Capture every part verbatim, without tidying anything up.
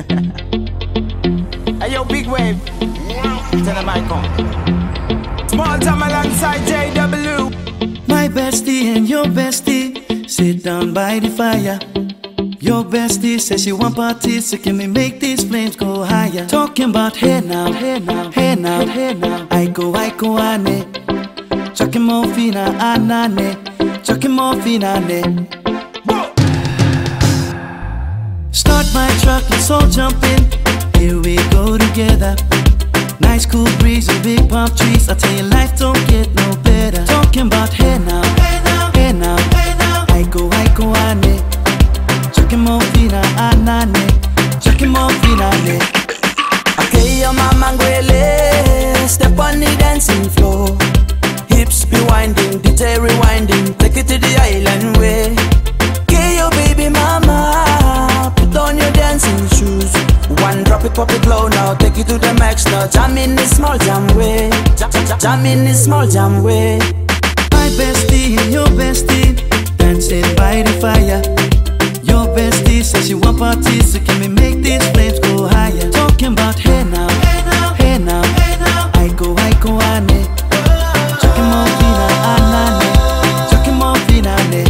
Hey yo, big wave. Tell them I come. Small time alongside J W. My bestie and your bestie sit down by the fire. Your bestie says she want parties, so can we make these flames go higher? Talking about hey now, hey now, hey now, hey now. I go, I go, ane. Chucking more fina, anane. Chucking more fina, ane. Start my truck, let's all jump in. Here we go together. Nice cool breeze and big palm trees. I tell you, life don't get no better. Talking about hey now, hey now, hey now, hey now. I go, I go, ane. Chucking more fina, anane. Chucking more fina, ane. Okay, your mama ngwele. Step on the dancing floor. Hips be winding, D J rewinding. Take it to the island way. Okay, your baby mama. Put on your dancing shoes. One drop it, pop it low now. Take it to the max now. Jam in this small jam way. Jam, jam, jam in this small jam way. My bestie and your bestie dancing by the fire. Your bestie says she want parties, so can we make these flames go higher? Talking about hey now, hey now, hey now, hey now. I go, I go, ane. Chucking more fina, anane. Chucking more fina, ane.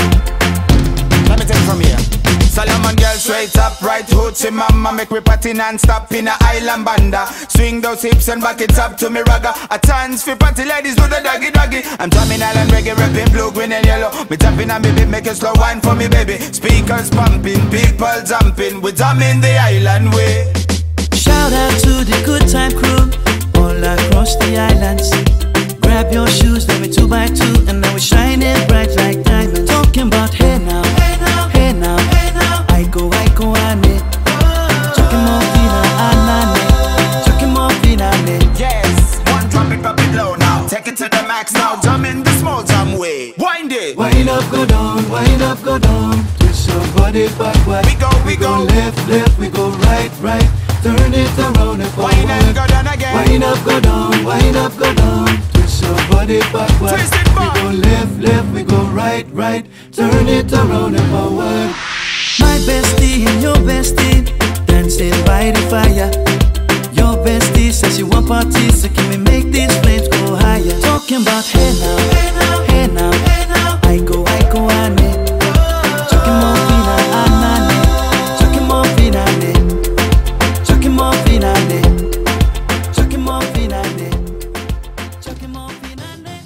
Let me take it from here. Solomon girl straight up, right hoochie mama. Make me party non-stop in a island banda. Swing those hips and back it up to me ragga. A chance for party ladies do the doggy doggy. I'm drumming island reggae, rapping blue, green and yellow. Me tapping on me beat, make a slow wine for me baby. Speakers pumping, people jumping. We drumming the island way. Shout out to the good time crew all across the islands. Grab your shoes, let me two by two, and now we're shining bright like diamonds. Talking about hey now, hey now, hey now, hey now. I go, I go, ane. Chucking more fina, anane. Chucking more fina, ane. Yes, one drop it, drop it low now. Take it to the max now. Jump in the small jam way. Wind it. Wind up, go down, wind up, go down. Twist your body backward. We go, we, we go. go left, left, we go right, right. Turn it around and forward. Wind and go down again. Wind up, go down, wind up, go down. Twist your body backward. Twist it back. We go left, left, we go right, right. Turn it around and forward. My bestie and your bestie dancing by the fire. Your bestie says she want parties, so can we make these flames go higher? Talking about hey now, hey now, hey now, hey now. I go, I go, ane. Chucking more fina, anane. Chucking more fina, ane. Chucking more fina, ane. Chucking more fina, ane. Chucking more fina, ane.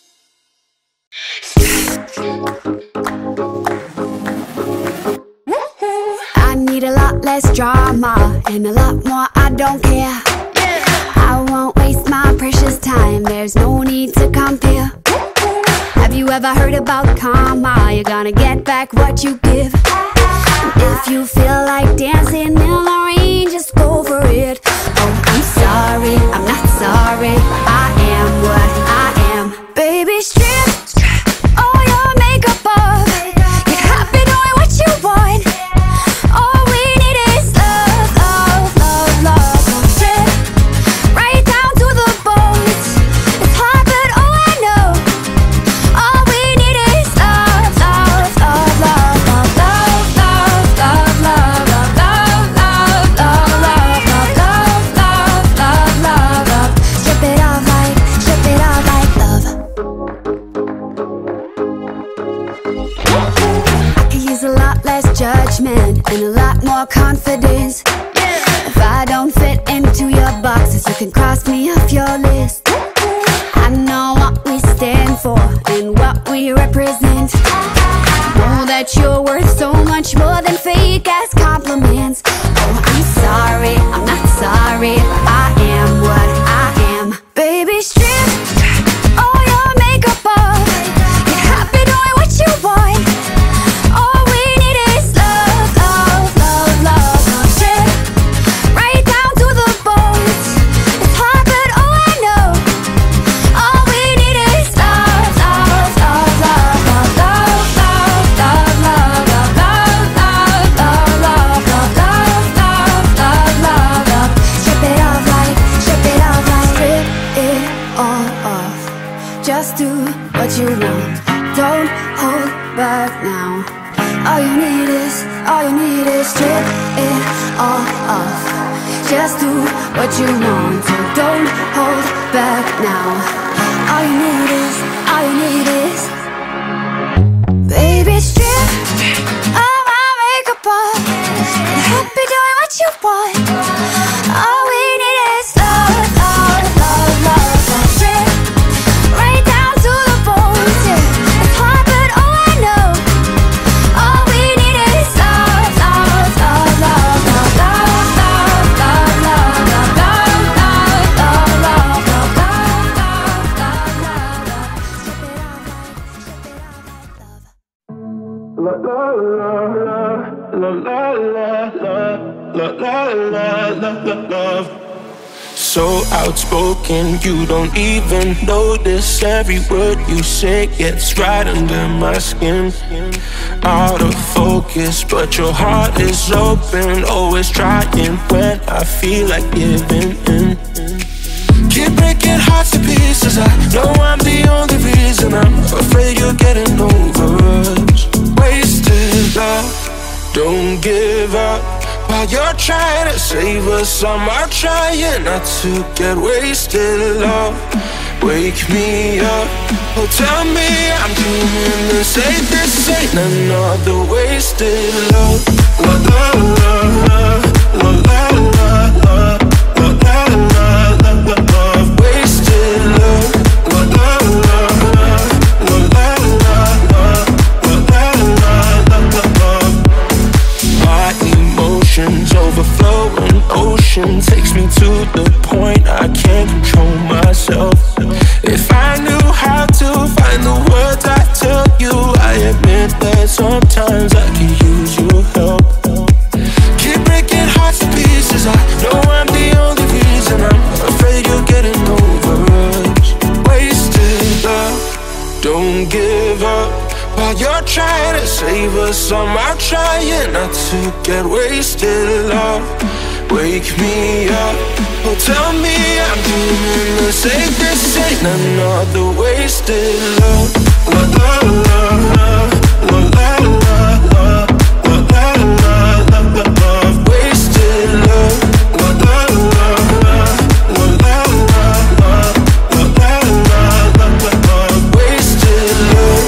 I need a lot less drama and a lot more I don't care. I won't waste my precious time, there's no need to compare. Have you ever heard about karma? You're gonna get back what you give. If you feel like dancing in the rain, just go for it. Oh, I'm sorry, I'm not sorry, I am what I am. Baby, strip all your makeup off. Get happy doing what you want. All we need is love, love, love, love. Strip right down to the bones. It's hard, but oh, I know. All we need is love, love, love, love, love, love, love, love, love, love, love, love, love, love, love, love, love, love, love. Strip it off like, strip it off like love. I could use a lot less judgment and a lot more confidence. If I don't fit into your boxes, you can cross me off your list. I know what we stand for and what we represent. Know that you're worth so much more than fake ass compliments. Oh, I'm sorry, I'm not sorry, but I am what I am. Baby, strip all your makeup off. Get happy doing what you want. All we need is love, love, love, love, love. Strip right down to the bones. It's hard, but oh, I know. All we need is love, love, love, love, love, love, love, love, love, love, love, love, love, love, love, love. it all off. Just do what you want to, don't hold back now. All you need is, all you need is, baby, strip all my makeup off. Happy doing what you want. All we need is love, love, love, love, love. Strip right down to the bones, yeah. It's hard but oh I know. All we need is love, love, love, love, love, love, love, love, love, love, love, love, love, love, love, love, love, love. Strip it off like, strip it off like love. La la la la la la la la la la love. So outspoken, you don't even notice. Every word you say gets right under my skin. Out of focus, but your heart is open. Always trying when I feel like giving in. Keep breaking hearts to pieces. I know I'm the only reason. I'm afraid you're getting over us. Wasted love, don't give up. While you're trying to save us, some are trying not to get wasted. Love, wake me up. Oh, tell me I'm dreaming this. Ain't this ain't another wasted love. La la la la la la la la la la la love. Wasted love. La la la la la la la la la la love. My emotions overflowing ocean takes me to the point I can't control myself. If I knew how to find the words I tell you, I admit that sometimes I could use your help. Keep breaking hearts to pieces. I know I'm the only reason. I'm afraid you're getting over us. Wasted love, don't give up. While you're trying to save us, some are trying not to get wasted. Love, wake me up. Oh, tell me I'm dreaming this. Ain't this ain't another wasted love. La la la la la la la la la la la love. Wasted love. La la la la la la la la la la love. Wasted love.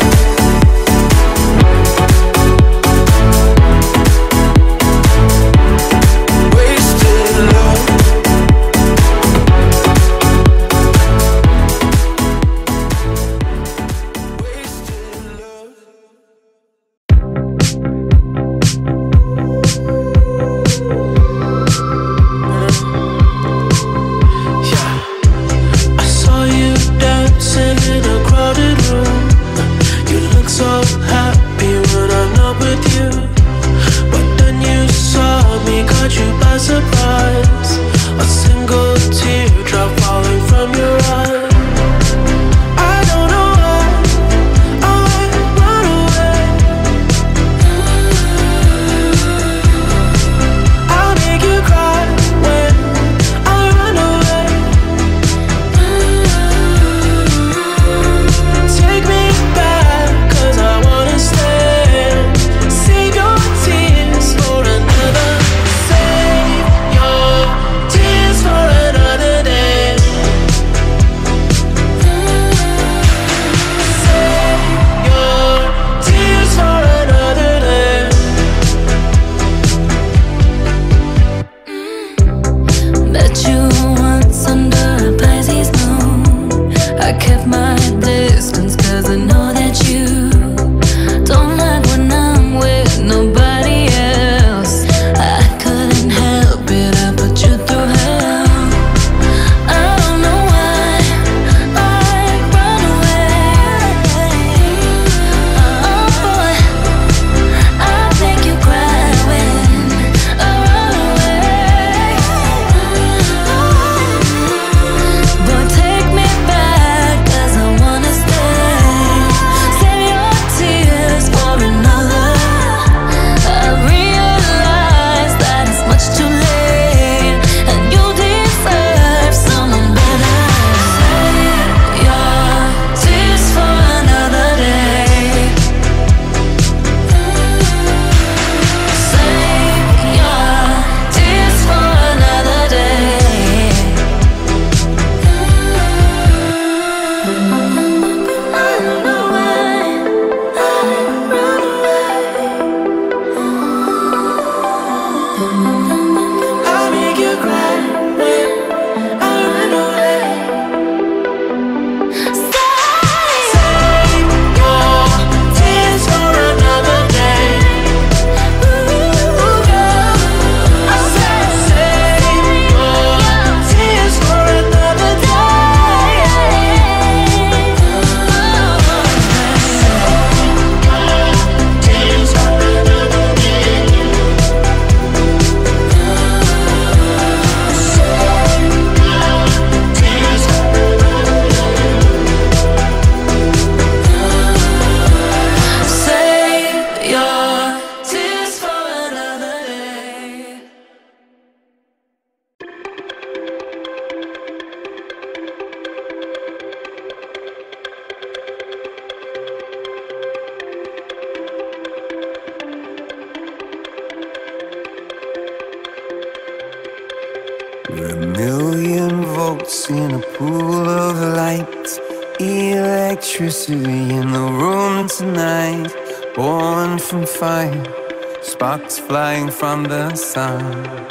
We're a million volts in a pool of light, electricity in the room tonight. Born from fire, sparks flying from the sun.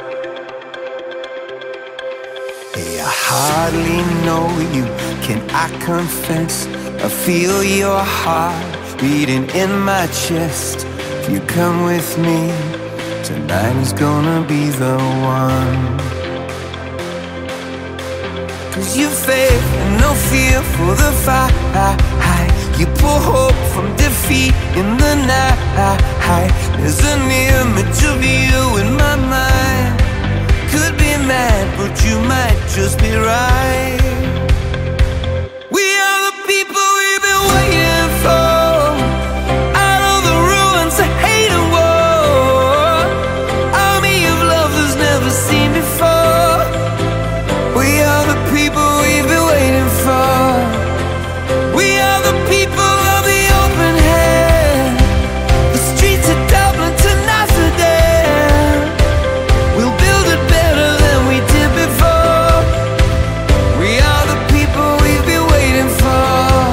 Hey, I hardly know you, can I confess? I feel your heart beating in my chest. If you come with me, tonight is gonna be the one. Cause you faith and no fear for the fight. You pull hope from defeat in the night. There's an image of you in my mind. Could be mad, but you might just be right. We are the people we've been waiting for. Out of the ruins of hate and war, army of lovers never seen before. We are the people we've been waiting for. We are the people of the open hand, the streets of Dublin to Amsterdam. We'll build it better than we did before. We are the people we've been waiting for.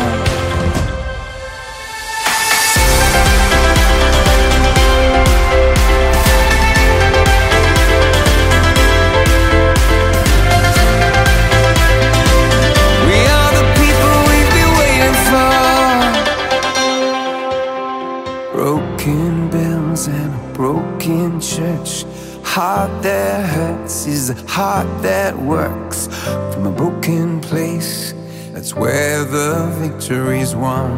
We are the people we've been waiting for. Broken bells and a broken church. Heart that hurts is a heart that works. From a broken place, that's where the victory's won.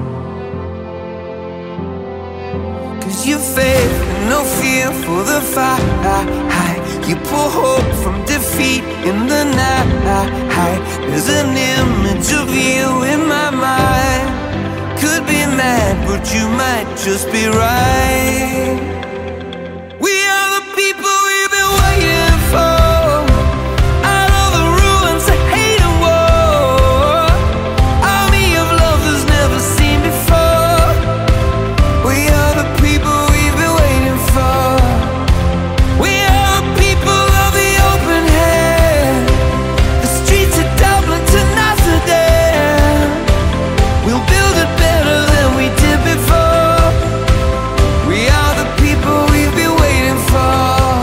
Cause you faith and no fear for the fight. You pull hope from defeat in the night. There's an image of you in my mind. Could be mad, but you might just be right. We are the people we've been waiting for. Out of the ruins of hate and war, army of lovers never seen before. We are the people we've been waiting for. We are the people of the open hand, the streets of Dublin to Amsterdam. We'll build it better than we did before. We are the people we've been waiting for.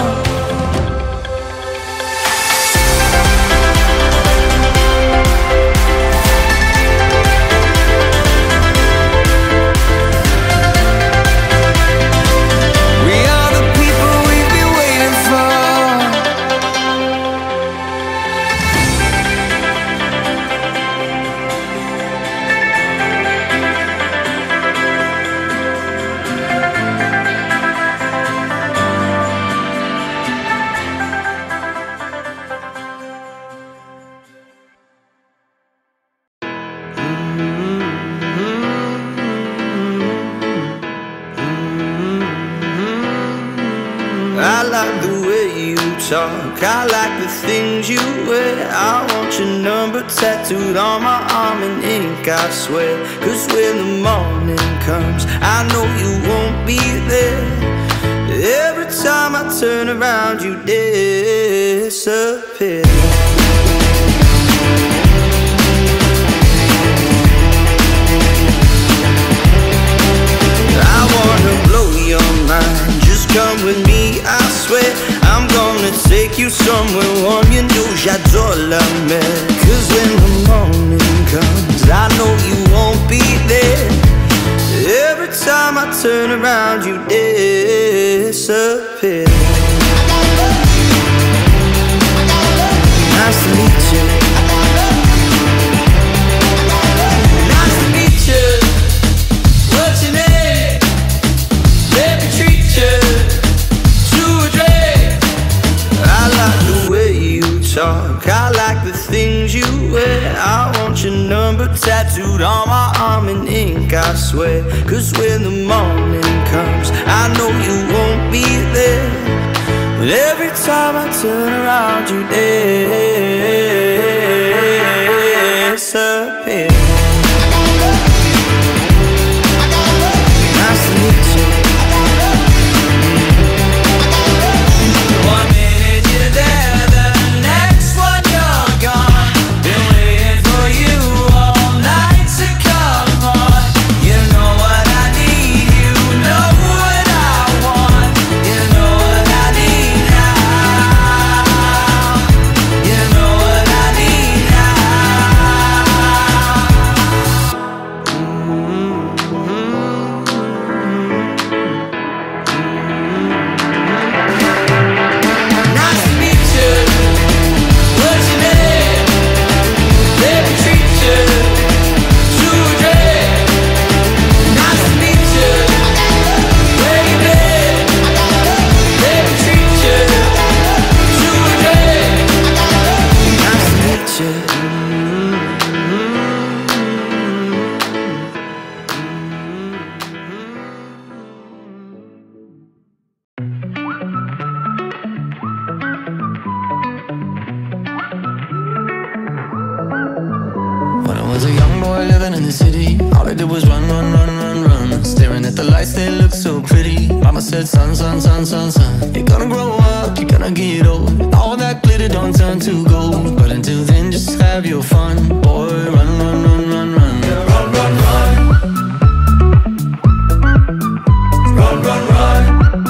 We are the people we've been waiting for. I like the way you talk, I like the things you wear. I want your number tattooed on my arm in ink, I swear. Cause when the morning comes, I know you won't be there. Every time I turn around, you disappear. I wanna blow your mind, just come with me, I swear. I'm gonna take you somewhere warm, you know j'adore la mer. Cause when the morning comes, I know you won't be there. Every time I turn around, you disappear. Nice to meet you. Nice to meet you. What's your name? Let me treat you to a drink. I like the way you talk, I like the things you wear. I want your number tattooed on my arm in ink, I swear. Cause when the morning comes, I know you won't be there. But every time I turn around, you disappear. Nice to meet you. One minute you're there, the next one the city. All I did was run, run, run, run, run. Staring at the lights, they look so pretty. Mama said, son, son, son, son, son, you're gonna grow up, you're gonna get old. All that glitter don't turn to gold. But until then, just have your fun. Boy, run, run, run, run, run. Yeah, run, run, run. Run, run, run.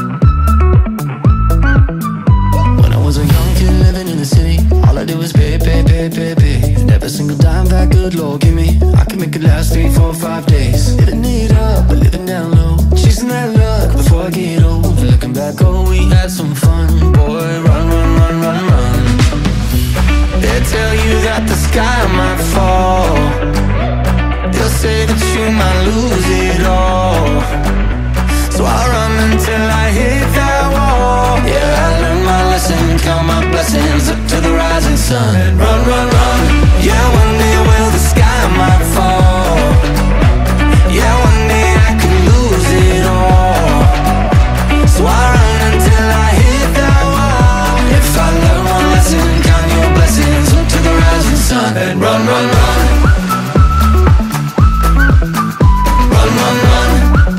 When I was a young kid living in the city, all I did was pay, pay, pay, pay, pay. And every single dime that good Lord give me, I can make it last three, four, five days. Living it up, but living down low, chasing that luck before I get old. Looking back, oh, we had some fun. Boy, run, run, run, run, run. They tell you that the sky might fall. They'll say that you might lose it all. So I run until I hit that wall. Yeah, I learned my lesson, count my blessings up to the rising sun. And run, run, run. Yeah, one day will the sky might fall. Yeah, one day I could lose it all. So I run until I hit that wall. If I learn one lesson, count your blessings up to the rising sun. And run, run, run. Run, run, run.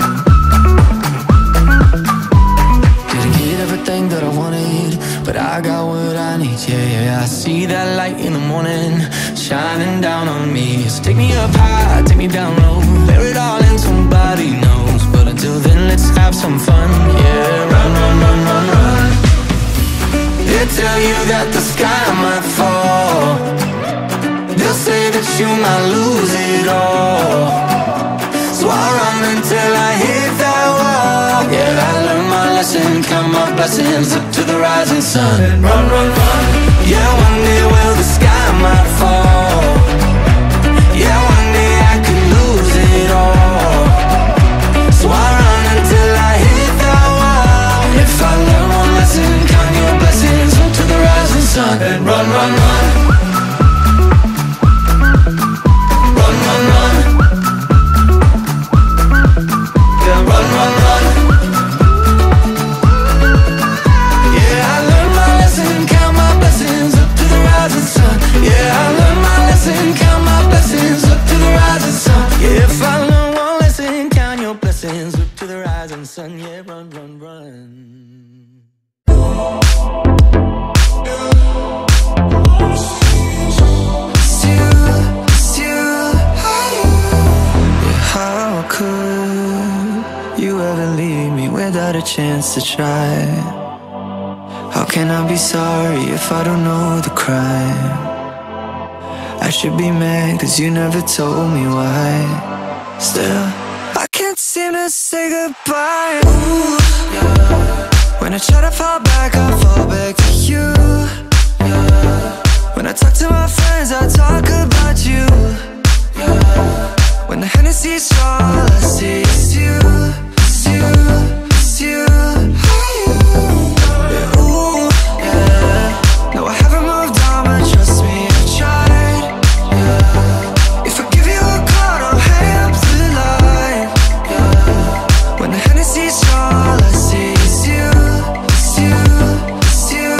Didn't get everything that I wanted, but I got what I need, yeah, yeah. I see that light in the morning, shining down on me. So take me up high, take me down low, bear it all in, somebody knows. But until then, let's have some fun, yeah. Run, run, run, run, run. They tell you that the sky might fall. They'll say that you might lose it all. So I run until I hit that wall. Yeah, I learned my lesson, count my blessings up to the rising sun. And run, run, run. Yeah, one day will the sky might fall. Yeah, one day I could lose it all. So I run until I hit that wall. If I learn one lesson, count your blessings up to the rising sun. And run, run, run. Run, run, run. Yeah, run, run, run. Yeah, I learned my lesson, count my blessings up to the rising sun. Yeah, I learned my lesson, count my blessings up to the rising sun. Yeah, if I learn one lesson, count your blessings up to the rising sun. Yeah, run, run, run. How could you ever leave me without a chance to try? How can I be sorry if I don't know the crime? I should be mad cause you never told me why. Still, I can't seem to say goodbye. Ooh, yeah. When I try to fall back, I fall back to you, yeah. When I talk to my friends, I talk about you, yeah. When the Hennessy's strong, all I see is you, it's you, it's you, yeah, ooh, yeah. No, I haven't moved on, but trust me, I've tried, yeah. If I give you a call, don't hang up the line, yeah. When the Hennessy's strong, all I see is you, it's you, it's you,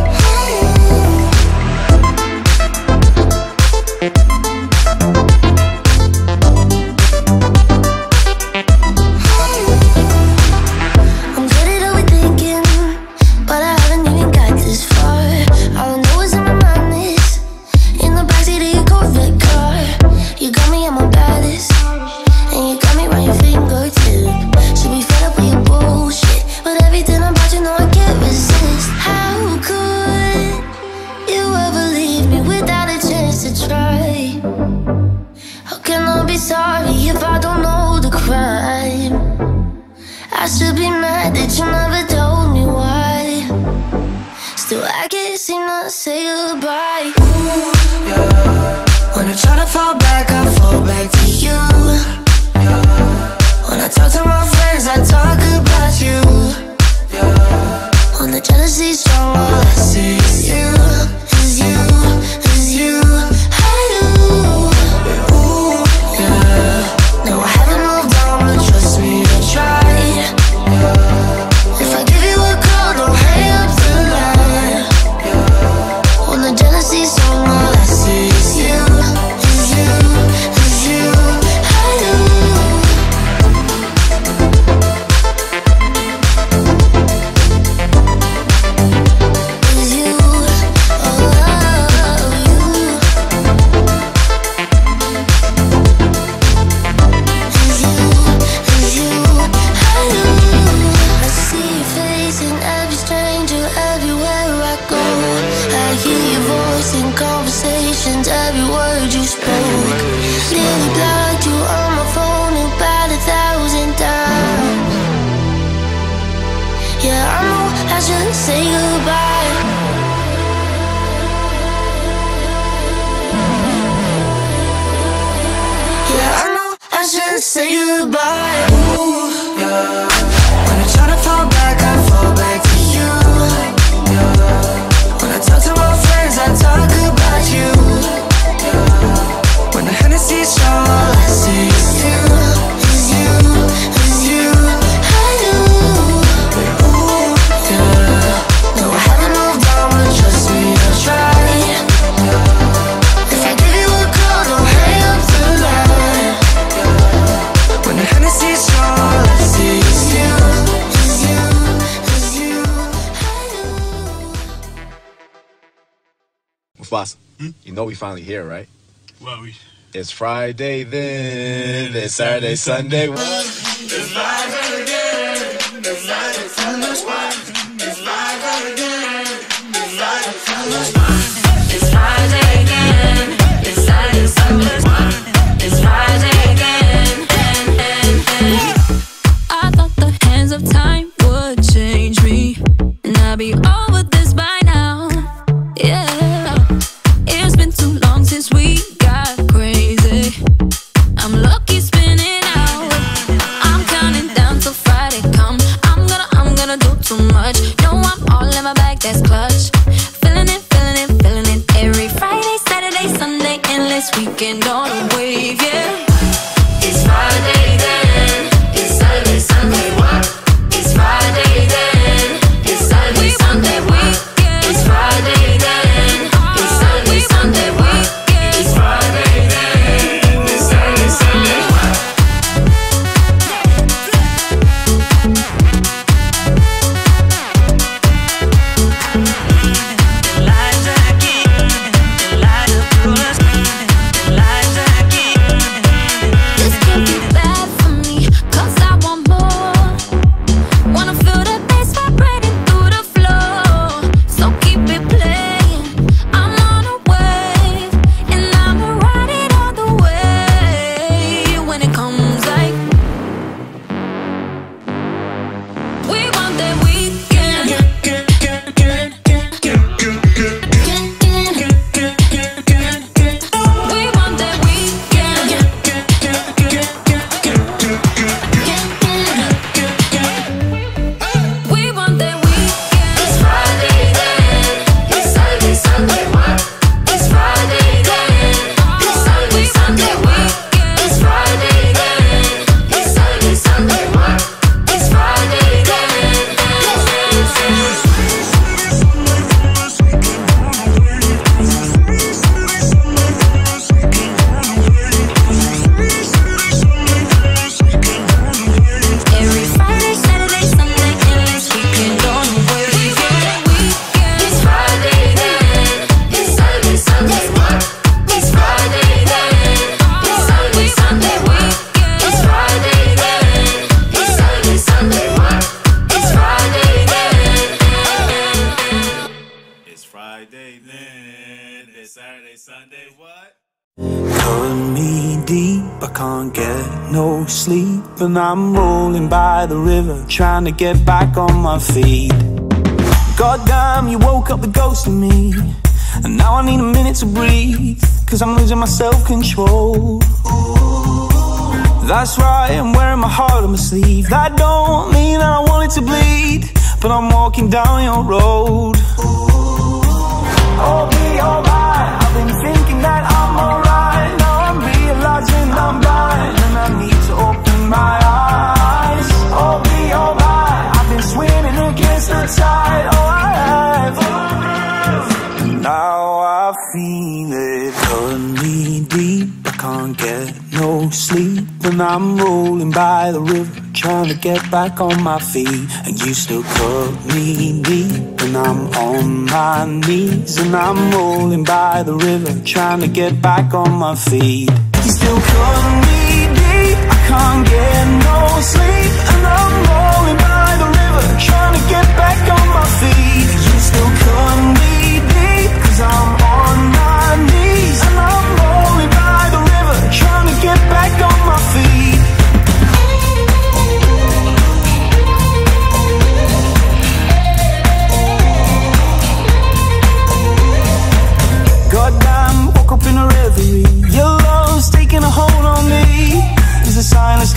I should be mad that you never told me why. Still, I can't seem to say goodbye. Ooh, yeah. When I try to fall back, I fall back to you, yeah. When I talk to my friends, I talk about you, yeah. When the jealousy's strong, all I see is you, is you, is you, I do. Ooh, yeah. No, I haven't moved on, but trust me, I tried. If I give you a call, don't hang up the line. When the jealousy's strong, all I see is you, is you, is you. say goodbye. Ooh, yeah. When I try to fall back, I fall back to you, yeah. When I talk to my friends, I talk about you, yeah. When the Hennessy's strong, all I see is you, is you, is you. I do, ooh, yeah. No, I haven't moved on, but trust me, I'll try, yeah. If I give you a call, don't hang up the line, yeah. When the Hennessy's strong, all I see is you, is you, is you. Mufasa, hmm? You know we finally here, right? Well, we... It's Friday then, it's Saturday, Sunday. It's Friday again, it's Friday, Sunday. It's Friday again, it's Friday, Sunday. It's Friday again, it's Saturday, Sunday. It's Friday again, and, and, and. I thought the hands of time would change me, and I'd be over this by now. Yeah, it's been too long since we got crazy. I'm lucky spinning out. I'm counting down till Friday come. I'm gonna, I'm gonna do too much. No, I'm all in my bag, that's clutch. Feeling it, feeling it, feeling it. Every Friday, Saturday, Sunday, endless weekend on a wave, yeah. It's Friday then, it's Saturday, Sunday. It's Friday then, it's Saturday, Sunday. It's Friday then, it's Saturday, Sunday. It's Friday then, it's Saturday, Sunday. This can't be bad for me, 'cause I want more. Wanna feel the bass vibrating through the floor. So keep it playing. I'm on a wave, and I'ma ride it all the way. When it comes like we want that weekend. We want that weekend. We want that weekend. It's Friday then, it's Saturday, Sunday. It's Friday then, it's Saturday, Sunday. It's Friday then, it's Saturday, Sunday. It's Friday then. Every Friday, Saturday, Sunday, endless weekend on the wave. It's Friday then, it's Saturday, Sunday. It's Friday then, it's Saturday, Sunday. It's Friday then, it's Saturday, Sunday. It's Friday then. It's Friday then, it's Saturday, Sunday, what? Cut me deep, I can't get no sleep, and I'm rolling by the river, trying to get back on my feet. Goddamn, you woke up the ghost in me, and now I need a minute to breathe, 'cause I'm losing my self-control. That's right, I'm wearing my heart on my sleeve. That don't mean that I want it to bleed, but I'm walking down your road. Oh, be alright, I've been thinking that I'm alright. Now I'm realizing I'm blind, and I need to open my eyes. Oh, be alright, I've been swimming against the tide. Oh, I have. And now I feel it cut me deep, I can't get no sleep, and I'm rolling by the river, trying to get back on my feet. And you still cut me deep, and I'm on my knees, and I'm rolling by the river, trying to get back on my feet. You still cut me deep, I can't get no sleep, and I'm rolling by the river, trying to get back on my feet. You still cut me deep, 'cause I'm on my knees, and I'm rolling by the river, trying to get back on my feet. Goddamn, woke up in a reverie. Your love's taking a hold on me. Is the silence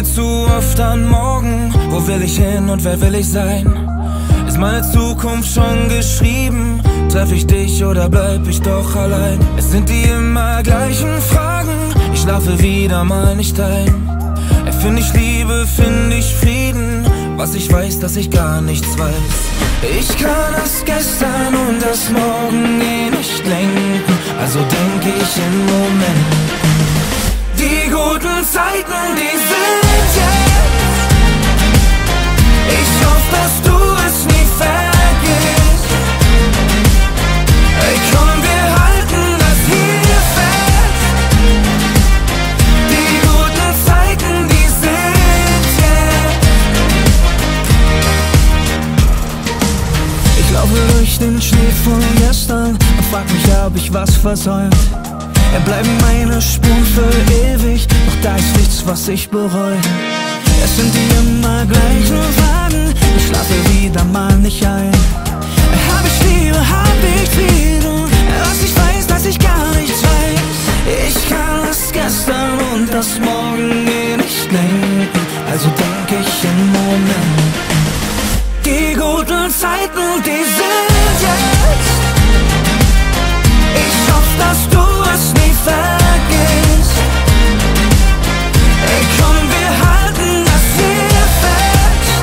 mir zu oft an morgen. Wo will ich hin und wer will ich sein? Ist meine Zukunft schon geschrieben? Treff ich dich oder bleib ich doch allein? Es sind die immer gleichen Fragen. Ich schlafe wieder mal nicht ein. Erfind ich Liebe, find ich Frieden. Was ich weiß, dass ich gar nichts weiß. Ich kann das Gestern und das Morgen eh nicht lenken. Also denk ich in Momenten. Die guten Zeiten, die sind jetzt. Ich hoffe, dass du es nie vergisst. Ey, komm, wir halten das hier fest. Die guten Zeiten, die sind jetzt. Ich laufe durch den Schnee von gestern und frag mich, ob ich was versäumt. Er bleiben meine Spuren für ewig, doch da ist nichts, was ich bereue. Es sind die immer gleichen Fragen, ich schlafe wieder mal nicht ein. Hab ich Liebe, hab ich Frieden, was ich weiß, dass ich gar nichts weiß. Ich kann das Gestern und das Morgen eh nicht lenken, also denk ich in Momenten. Die guten Zeiten, die sind jetzt. Ich hoffe, dass du es nie vergisst. Ey, komm, wir halten das hier fest.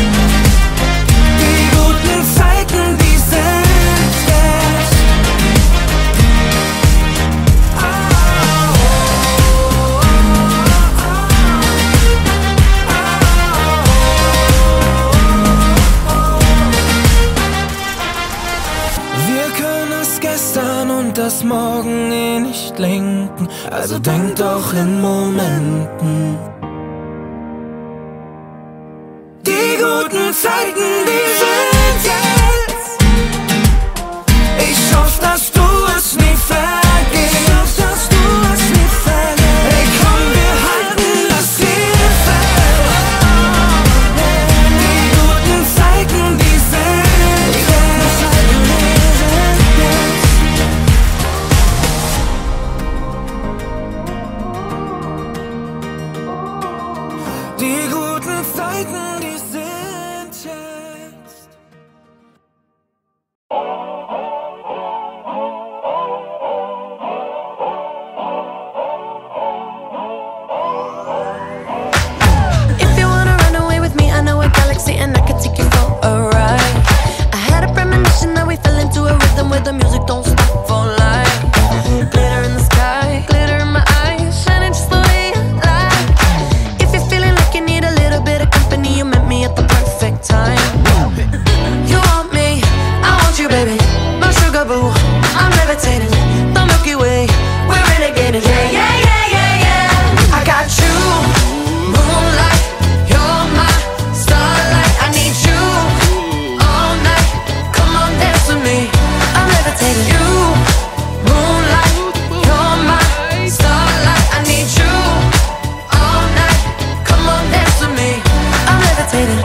Die guten Zeiten, die sind jetzt. Wir können das Gestern und das Morgen eh nicht lenken, also denk doch in Momenten. Die guten Zeiten, die sind jetzt. Ich hoffe, dass du es nie vergisst. Ich hoffe, dass du es nie vergisst. Ey, komm, wir halten das hier fest. Die guten Zeiten, die sind jetzt. Die guten Zeiten, die sind jetzt. If you wanna run away with me, I know a galaxy and I can take you for a ride. I had a premonition that we fell into a rhythm where the music don't stop for life. Glitter in the sky, glitter in my eyes, shining just the way I like. If you're feeling like you need a little bit of company, you met me at the perfect time. You want me, I want you, baby, my sugar boo. I'm levitating, the Milky Way, we're renegading. Yeah, yeah, yeah, yeah, yeah. I got you, moonlight, you're my starlight. I need you all night. Come on, dance with me. I'm levitating. You, moonlight, you're my starlight. I need you all night. Come on, dance with me. I'm levitating.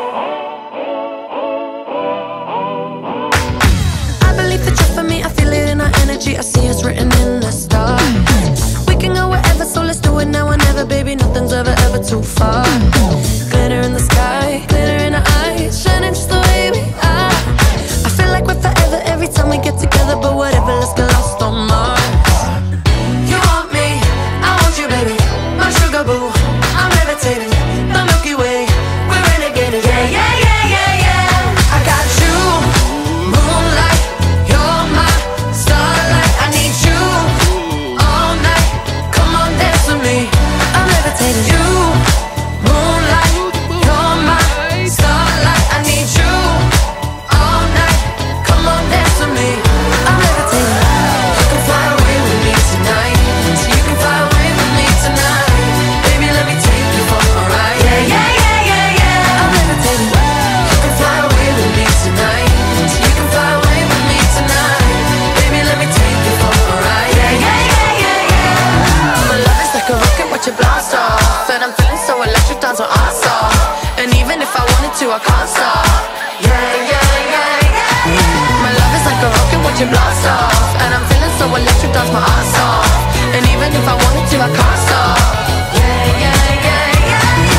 I believe that you're for me. I feel it in our energy. I see it's written in the stars. We can go wherever, so let's do it now or never, baby. Nothing's ever, ever too far. Glitter in the sky, glitter in our eyes, shining just the way we are. I feel like we're forever every time we get together, but whatever, let's get lost on Mars. You want me, I want you, baby, my sugar boo. I'm levitating, the Milky Way, we're renegading. Yeah, yeah, yeah, yeah, yeah. I got you, moonlight, you're my starlight. I need you all night. Come on, dance with me. I'm levitating. You, moonlight, you're my starlight. I need you all night. Come on, dance with me. I'm levitating. You can fly away with me tonight. So you can fly away with me tonight. Baby, let me take you for a ride. Yeah, yeah, yeah, yeah, yeah. I'm levitating. You can fly away with me tonight. So you can fly away with me tonight. Baby, let me take you for a ride. Yeah, yeah, yeah, yeah, yeah. My love is like a rocket, watch it blast off. And I'm feeling so electric, dance on our off. And even if I wanted to, I can't stop. Yeah, yeah, yeah, yeah. My love is like a rocket, watch it blast off. And I'm feeling so electric, dance my ass off. And even if I wanted to, I can't stop. Yeah, yeah, yeah, yeah.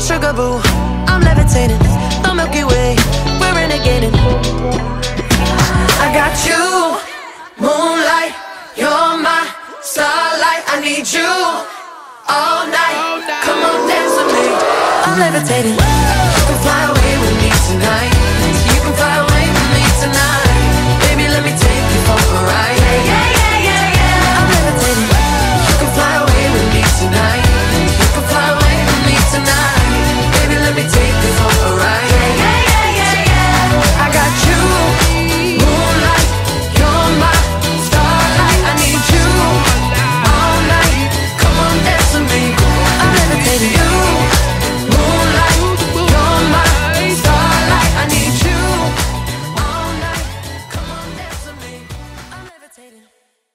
sugar boo, I'm levitating. The Milky Way, we're renegading. I got you, moonlight, you're my starlight. I need you all night. Come on, dance with me. I'm levitating. You can fly away with me tonight. You can fly away with me tonight. Baby, let me take you for a ride. Yeah, yeah, yeah, yeah, yeah. I'm levitating. You can fly away with me tonight. You can fly away with me tonight. Baby, let me take you for a ride. Yeah, yeah, yeah, yeah, yeah. I got you, moonlight, you're my starlight. I need you all night. Come on, dance with me. I'm levitating. You, moonlight, you're my starlight. I need you all night. Come on, dance with me. I'm levitating.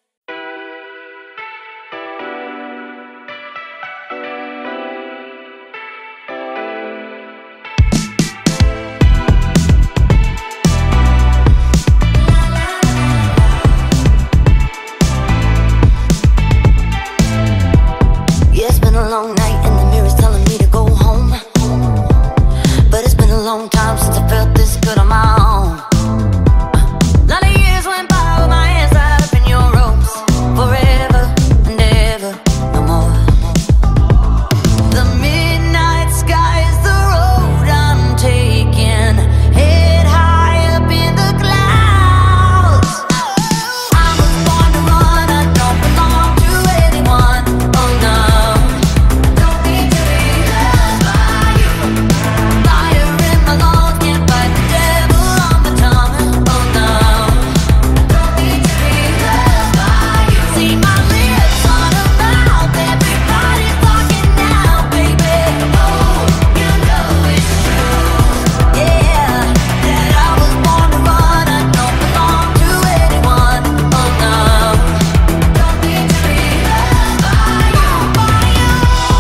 Yeah, it's been a long night and the mirror's telling me to go home. But it's been a long time since I felt this good on my own. A lot of years went by with my hands tied up in your ropes. Forever and ever, no more. The midnight sky is the road I'm taking. Head high up in the clouds. I was born to run, I don't belong to anyone. Oh no. Don't need to be loved by you. Fire in my lungs, can't fight the devil on my tongue. Oh no. Don't need to be loved by you. See my lips on a mouth, everybody's talking now, baby. Oh, you know it's true. Yeah, that I was born to run, I don't belong to anyone. Oh no. Don't need to be loved by you, by you.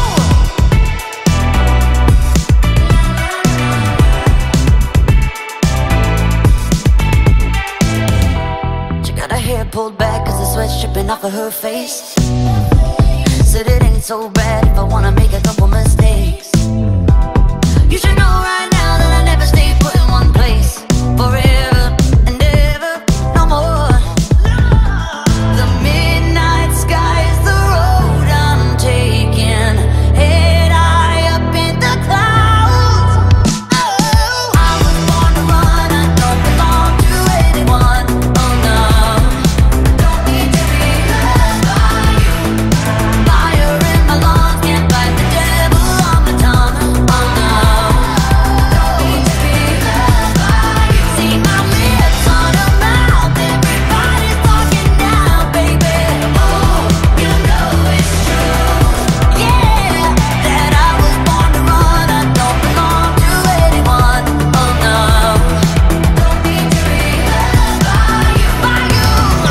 She got her hair pulled back cause the sweat's dripping off of her face. Said it ain't so bad if I wanna make a couple mistakes. You should know right now that I never stay put in one place. Forever and ever, no more. The midnight sky is the road I'm taking. Head high up in the clouds. Oh, I was born to run, I don't belong to anyone. Oh no. Don't need to be loved by you. Fire in my lungs, can't fight the devil on my tongue. Oh no. Don't need to be loved by you. See my lips on her mouth, everybody's talking now, baby. Oh, you know it's true. Yeah, that I was born to run, I don't belong to anyone. Oh no. Don't need to be loved by you, by you.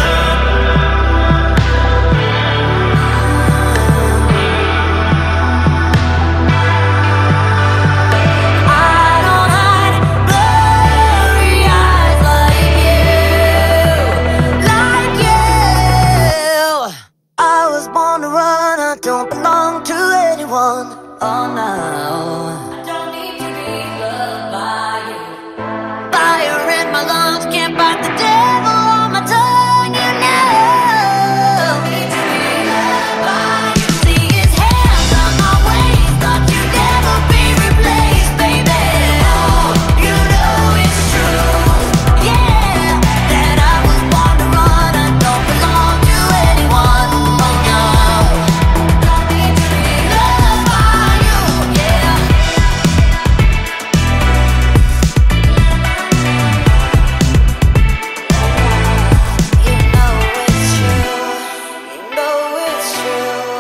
I don't hide blurry eyes like you, like you. I was born to run, I don't belong to anyone. Oh no. I don't need to be loved by you. Fire in my lungs, can't fight the devil on my tongue, you know. Don't need to be loved by you. See his hands on my waist, thought you'd never be replaced, baby. Oh, you know it's true. Yeah, that I was born to run, I don't belong to anyone. Oh no. Don't need to be loved by you. Yeah. You know it's true. You know it's true.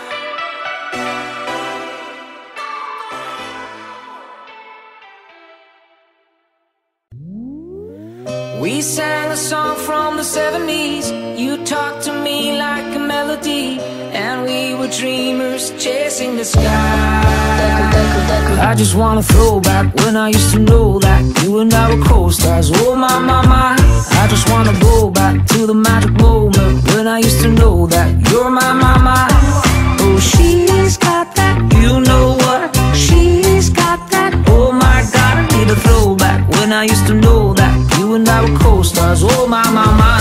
We sang a song from the seventies. You talked to me like a melody, and we were dreamers chasing the sky. I just wanna throw back when I used to know that you and I were co-stars. Oh my, my, my. I just wanna go back to the magic moment when I used to know that you're my, my, my. Oh, she's got that, you know what? She's got need a throwback when I used to know that you and I were co-stars. Oh my, my, my.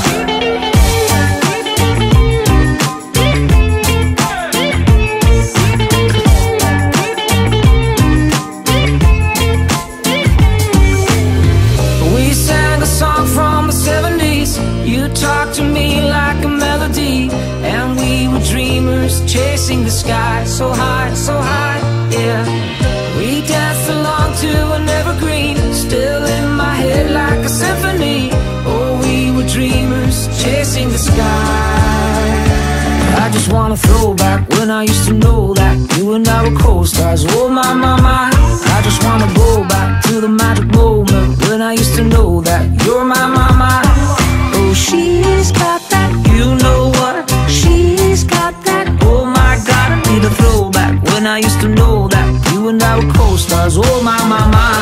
You talked to me like a melody, and we were dreamers chasing the sky so high, so high, yeah. We danced along to an evergreen, still in my head like a symphony. Oh, we were dreamers chasing the sky. I just wanna throw back when I used to know that you and I were co-stars. Oh my, my, my. I just wanna go back to the magic moment when I used to know that you're my, my, my. Oh, she's got that, you know what? She's got that, oh my God. I need a throwback when I used to know that you and I were co-stars. Oh my, my, my.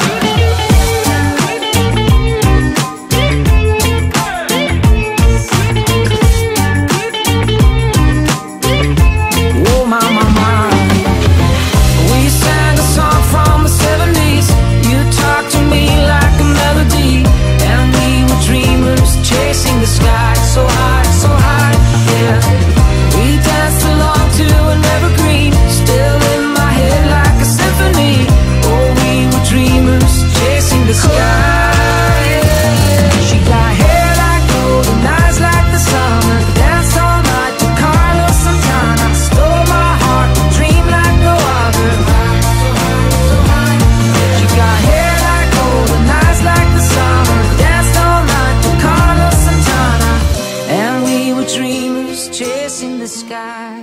Chasing the sky so high, so high, yeah. We danced along to an evergreen, still in my head like a symphony. Oh, we were dreamers chasing the sky, yeah. She got hair like gold and eyes like the summer. Danced all night to Carlos Santana. Stole my heart, dream like no other. She got hair like gold and eyes like the summer. Danced all night to Carlos Santana, and we were dreamers chasing the sky.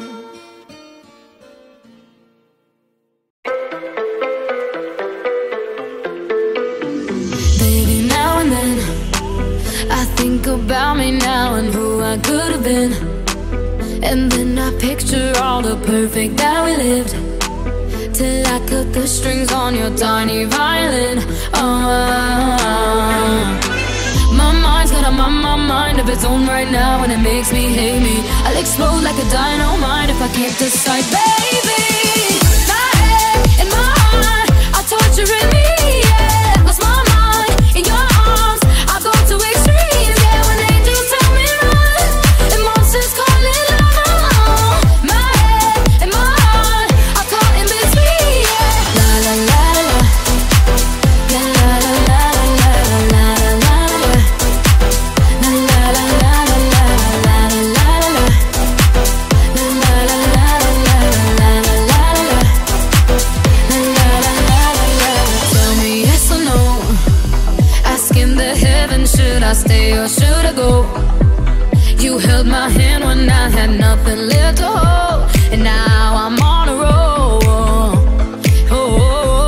Baby, now and then I think about me now and who I could have been, and then I picture all the perfect that we lived, till I cut the strings on your tiny violin. Oh, my mind's got a my, my mind of its own right now, and it makes me hate me. I'll explode like a dynamite if I can't decide, baby. My head and my heart are torturing me, yeah. Lost my mind in your arms, I go to extremes, yeah. When angels tell me run, and monsters call it love. My head and my heart are caught in between, yeah. La la la la, la la la la la la la la. Should I stay or should I go? You held my hand when I had nothing left to hold, and now I'm on a roll. Oh,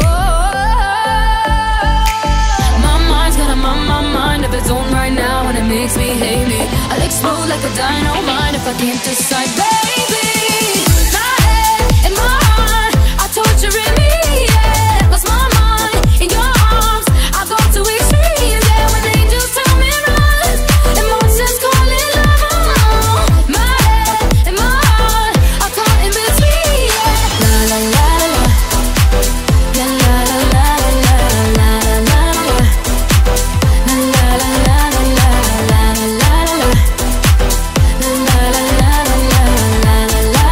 my mind's got a my, my mind of its own right now, and it makes me hate me. I'll explode like a dynamite if I can't decide, baby. My head and my heart are torturing me, yeah. Lost my mind in your arms, I go to extremes, yeah. When angels tell me run, and monsters call it love. My head and my heart are caught in between, yeah. La la la la, la la la la la la la la, la la la la la la la la, la la la la la la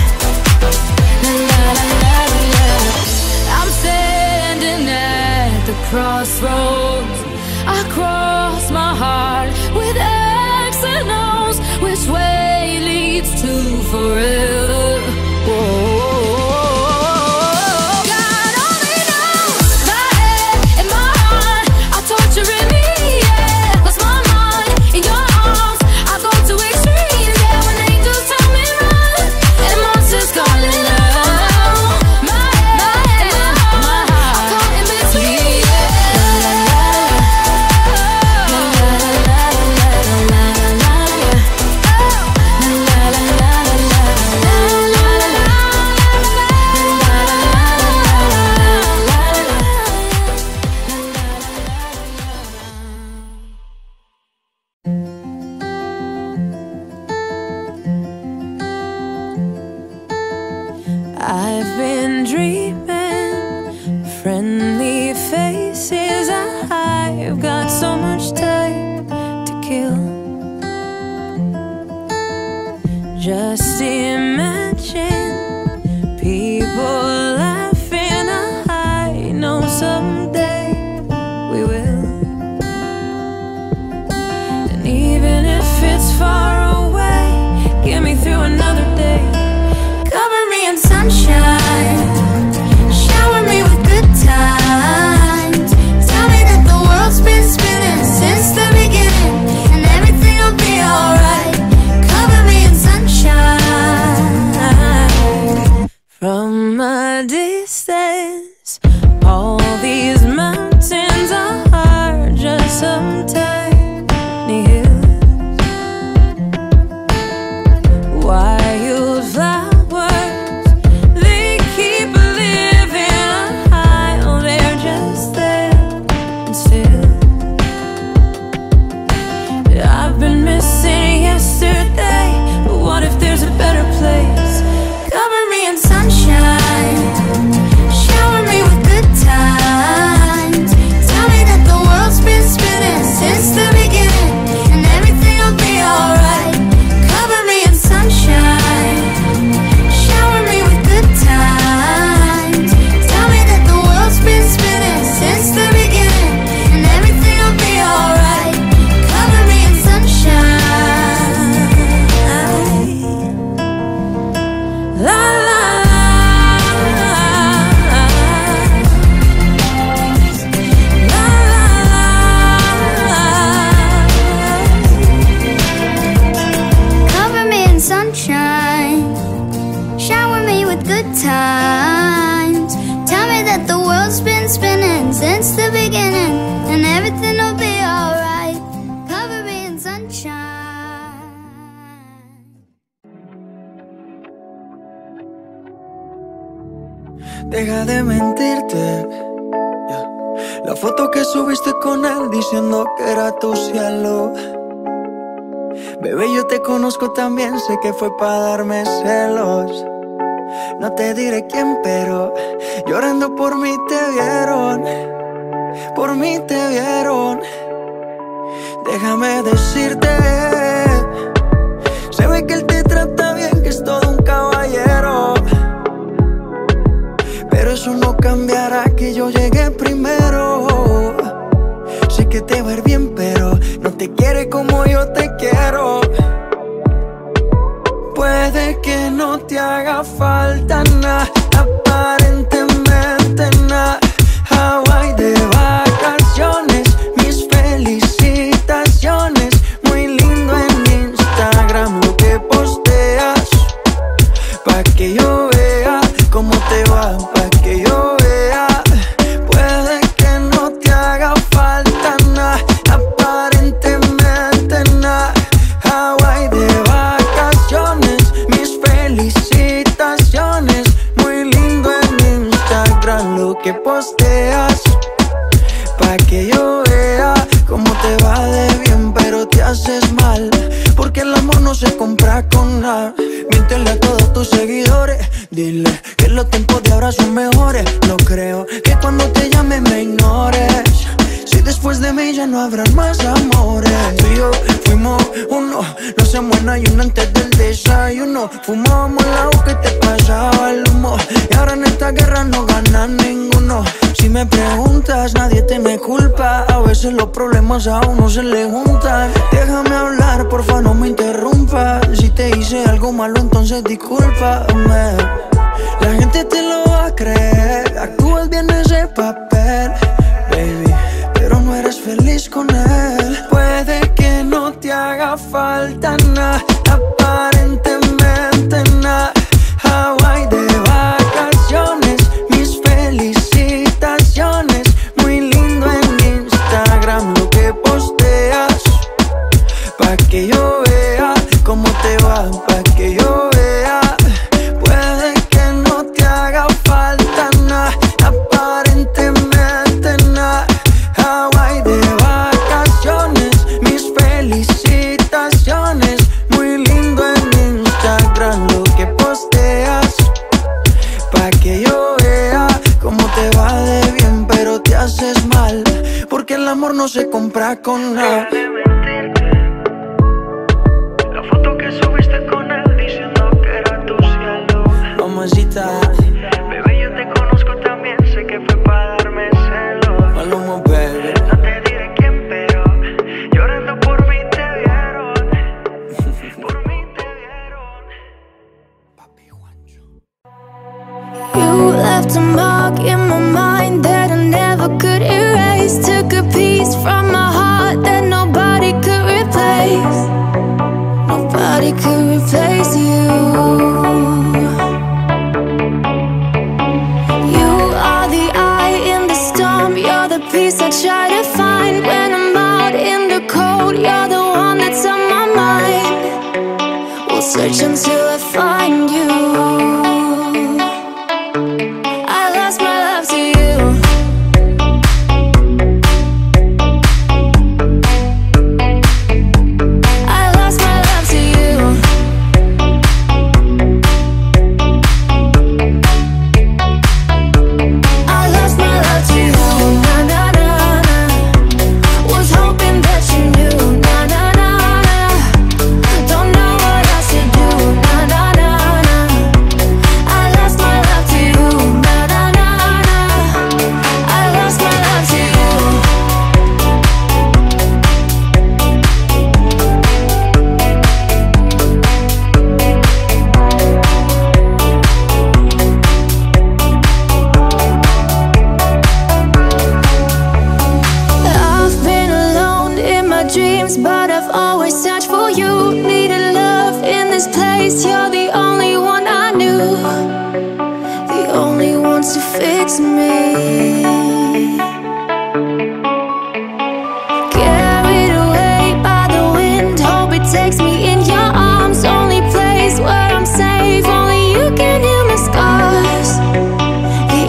la. I'm standing at the crossroads. I cross my heart with X and O's. Which way leads to forever? Whoa. God only knows. My head and my heart are torturing me, yeah. Lost my mind in your arms, I go to extremes, yeah. When angels tell me run, and monsters call it love. My head and my heart are caught in between, yeah. La la la la, la la la la la la la la, la la la la la la la. Deja de mentirte. Yeah. La foto que subiste con él diciendo que era tu cielo. Bebé, yo te conozco también, sé que fue para darme celos. No te diré quién, pero llorando por mí te vieron. Por mí te vieron. Déjame decirte, se ve que él te trata bien, que es todo un caballero. Pero eso no cambiará que yo llegué primero. Sé que te va a ir bien, pero no te quiere como yo te quiero. Puede que no te haga falta nada, aparentemente nada. Hawaii de vacaciones, mis felicitaciones. Muy lindo en Instagram lo que posteas, pa' que yo vea cómo te va, pa' que yo vea. Puede que no te haga falta nada, aparentemente nada. Hawaii de vacaciones, mis felicitaciones. Muy lindo en Instagram lo que posteas, pa' que yo vea cómo te va de bien, pero te haces mal, porque el amor no se compra con nada. Miéntele a todos tus seguidores, dile que los tiempos de ahora son mejores. No creo que cuando te llame me ignores, si después de mí ya no habrán más amores. Tú y yo fuimos uno, no se muera y uno antes del desayuno. Fumábamos el agua que te pasaba el humo, y ahora en esta guerra no gana ninguno. Si me preguntas, nadie tiene culpa, a veces los problemas a uno se le juntan. Déjame hablar, porfa, no me interrumpas. Si te hice algo malo, entonces discúlpame. La gente te lo va a creer, actúas bien ese papel, baby, pero no eres feliz con él. Puede que no te haga falta nada, aparentemente nada. Hawaii de vacaciones, mis felicitaciones. Muy lindo en Instagram lo que posteas, pa' que yo vea cómo te va, pa' que yo vea. Puede que no te haga falta nada, aparentemente nada. Hawaii de vacaciones, mis felicitaciones. Muy lindo en Instagram lo que posteas, pa' que yo vea cómo te va de bien, pero te haces mal, porque el amor no se compra con nada. La foto que subiste con él diciendo que era tu cielo. Mamacita, bebé, yo te conozco también, sé que fue para darme celos. Maluma, baby. No te diré quién, pero llorando por mí te vieron. Por mí te vieron. Papi Juancho. You left a mark in my mind that I never could erase. Took a piece from my heart that nobody could replace. Nobody could replace you. You are the eye in the storm. You're the peace I try to find when I'm out in the cold. You're the one that's on my mind. We'll search until I find you. I lost my love to you. I lost my love to you. I lost my love to you. Na na na na. Was hoping that you knew. Na na na na. Don't know what else to do. Na na na na. I lost my love to you. Na na na na. I lost my love to you. I've been alone in my dreams, but I've always searched for you. Needed love in this place. You're the only one I knew, the only one to fix me. Carried away by the wind, hope it takes me in your arms. Only place where I'm safe, only you can heal my scars. The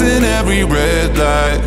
passing every red light.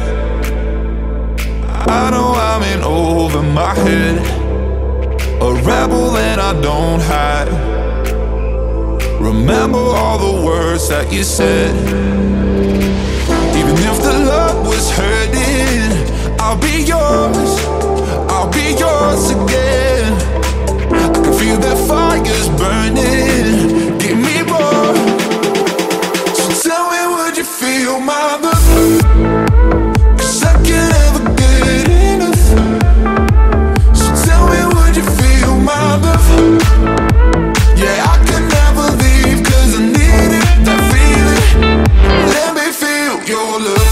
I know I'm in over my head, a rebel and I don't hide. Remember all the words that you said. Even if the love was hurting, I'll be yours, I'll be yours again. I can feel that fire's burning, give me more. So tell me, would you feel my love? 'Cause I can't ever get enough. So tell me, would you feel my love? Yeah, I can never leave 'cause I need it, that feeling. Let me feel your love.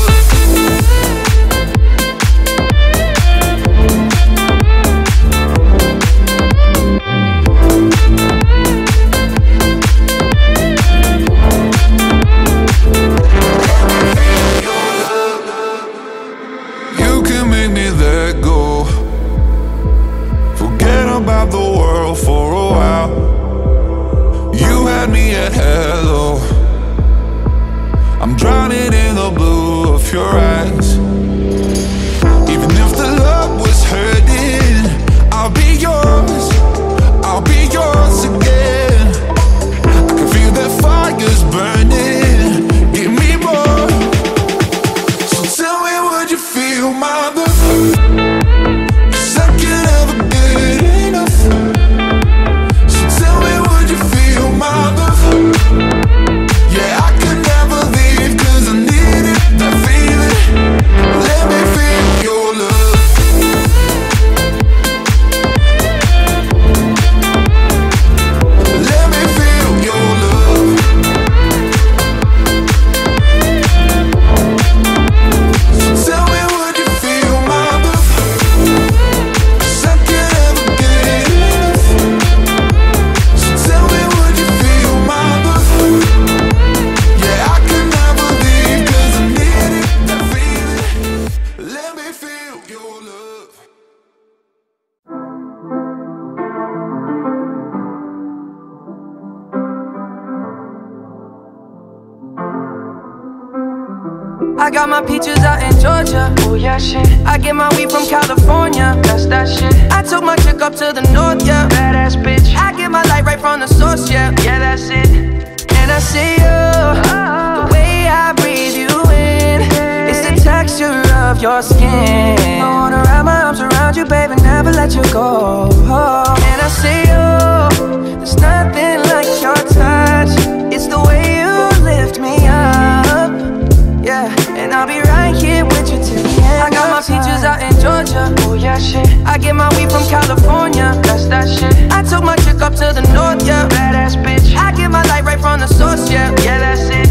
About the world for a while. You had me at hello. I'm drowning in the blue of your eyes. Even if the love was hurting, I'll be yours, I'll be yours again. I can feel that fire's burning, give me more. So tell me, would you feel my love? I got my peaches out in Georgia. Oh yeah, shit. I get my weed from California. That's that shit. I took my chick up to the north, yeah. Badass bitch. I get my light right from the source, yeah. Yeah, that's it. And I see you, the way I breathe you in. It's the texture of your skin. I wanna wrap my arms around you, baby, never let you go. And I see you, there's nothing like your touch. It's the way you lift me up. Yeah, and I'll be right here with you till the end. I got my peaches out in Georgia. Oh yeah, shit. I get my weed from California. That's that shit. I took my chick up to the north, yeah. Badass bitch. I get my light right from the source, yeah. Yeah, that's it.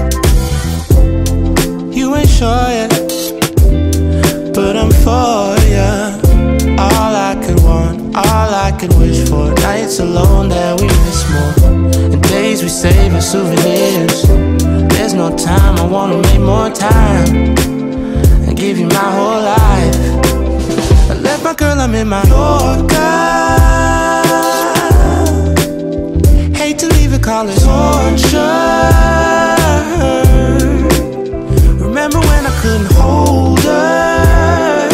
You ain't sure yet, but I'm for ya. All I could want, all I could wish for. Nights alone that we miss more, and days we save as souvenirs. There's no time, I wanna make more time and give you my whole life. I left my girl, I'm in my Yorker. Hate to leave it, call it torture. Remember when I couldn't hold her?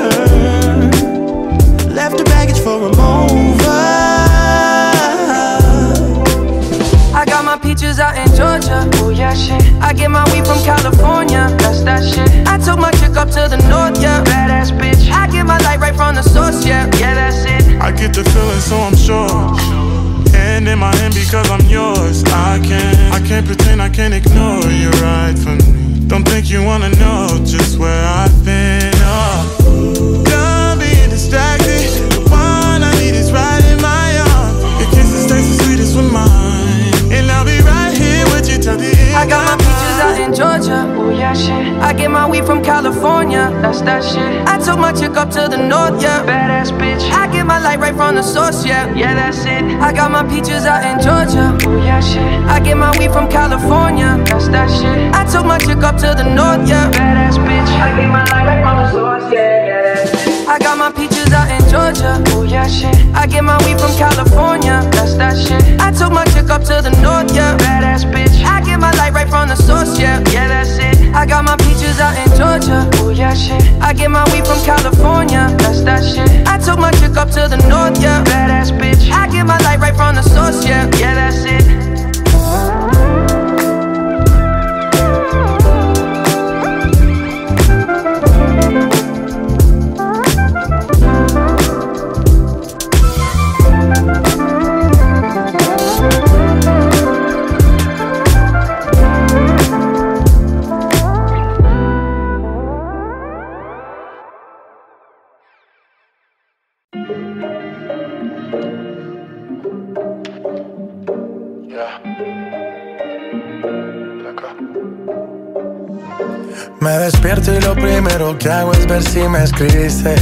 Left the baggage for a mover. I got my peaches out in Georgia. Oh yeah, shit. I get my weed from California. That's that shit. I took my chick up to the north, yeah. Badass bitch. I get my light right from the source, yeah. Yeah, that's it. I get the feeling, so I'm sure. Hand in my hand because I'm yours. I can't, I can't pretend, I can't ignore you right from me. Don't think you wanna know just where I've been. Oh, done being distracted. The one I need is right in my arms. Your kisses taste the sweetest with mine, and I'll be right here with you till the end. I got my peaches out in Georgia. Oh yeah, shit. I get my weed from California. That's that shit. I took my chick up to the north, yeah. Badass bitch. I get my light right from the source, yeah. Yeah, that's it. I got my peaches out in Georgia. Oh yeah, shit. I get my weed from California. That's that shit. I took my chick up to the north, yeah. Badass bitch. I get my light right from the source, yeah. Yeah, that's it. I got my peaches out in Georgia. Oh yeah, shit. I get my weed from California. That's that shit. I took my chick up to the north, yeah. Badass bitch. I get my light right from the source, yeah. Yeah, that's it. I I got my peaches out in Georgia. Oh yeah, shit. I get my weed from California. That's that shit. I took my chick up to the north, yeah. Badass bitch. I get my light right from the source, yeah. Yeah, that's it. Me despierto y lo primero que hago es ver si me escribiste.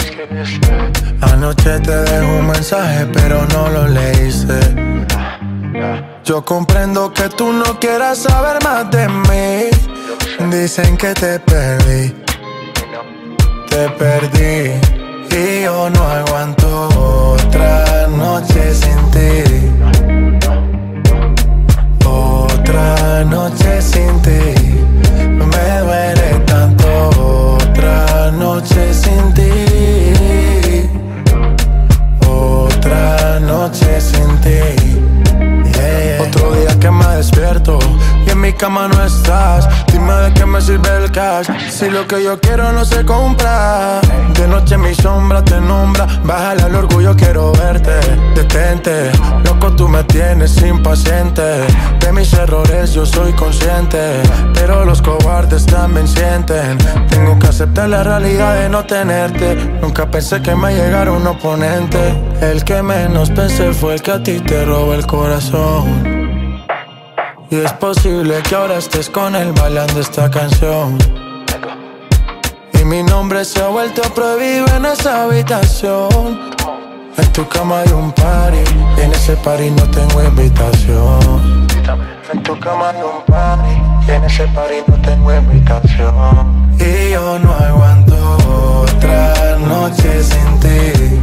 Anoche te dejo un mensaje pero no lo leíste. Yo comprendo que tú no quieras saber más de mí. Dicen que te perdí, te perdí. Y yo no aguanto otra noche sin ti. Otra noche sin ti. Me duele tanto otra noche sin ti. Otra noche sin ti. Yeah, yeah. Otro día que me despierto y en mi cama no estás. Dime de qué me sirve el cash si lo que yo quiero no se compra. De noche mi sombra te nombra. Bájale al orgullo, quiero verte. Detente, loco, tú me tienes impaciente. De mis errores yo soy consciente, pero los cobardes también sienten. Tengo que aceptar la realidad de no tenerte. Nunca pensé que me llegara un oponente. El que menos pensé fue el que a ti te robó el corazón. Y es posible que ahora estés con él bailando esta canción. Y mi nombre se ha vuelto prohibido en esa habitación. En tu cama hay un party, y en ese party no tengo invitación. En tu cama hay un party, y en ese party no tengo invitación. Y yo no aguanto otra noche sin ti.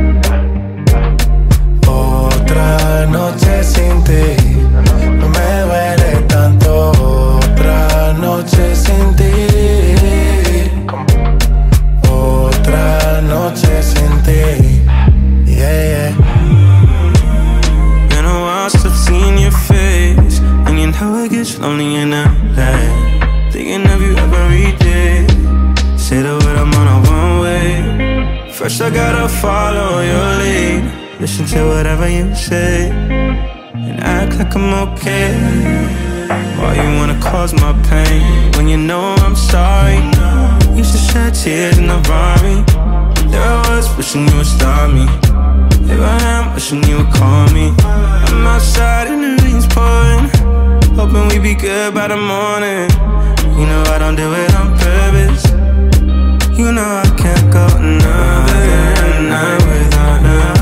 Otra noche sin ti. Me duele tanto otra noche sin ti. Otra noche sin ti. Yeah, yeah. Been a while since I've seen your face, and you know it gets lonely in L A. Thinking of you every day. Say the word, I'm on a one way. First I gotta follow your lead. Listen to whatever you say and act like I'm okay. Why you wanna cause my pain when you know I'm sorry? Used to shed tears in the rhyme. There I was wishing you would stop me. Here I am wishing you would call me. I'm outside and the rain's pouring, hoping we be good by the morning. You know I don't do it on purpose. You know I can't go another night without you.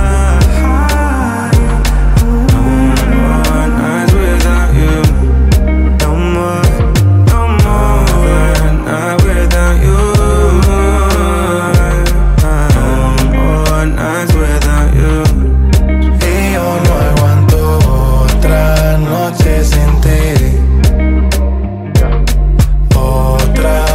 Otra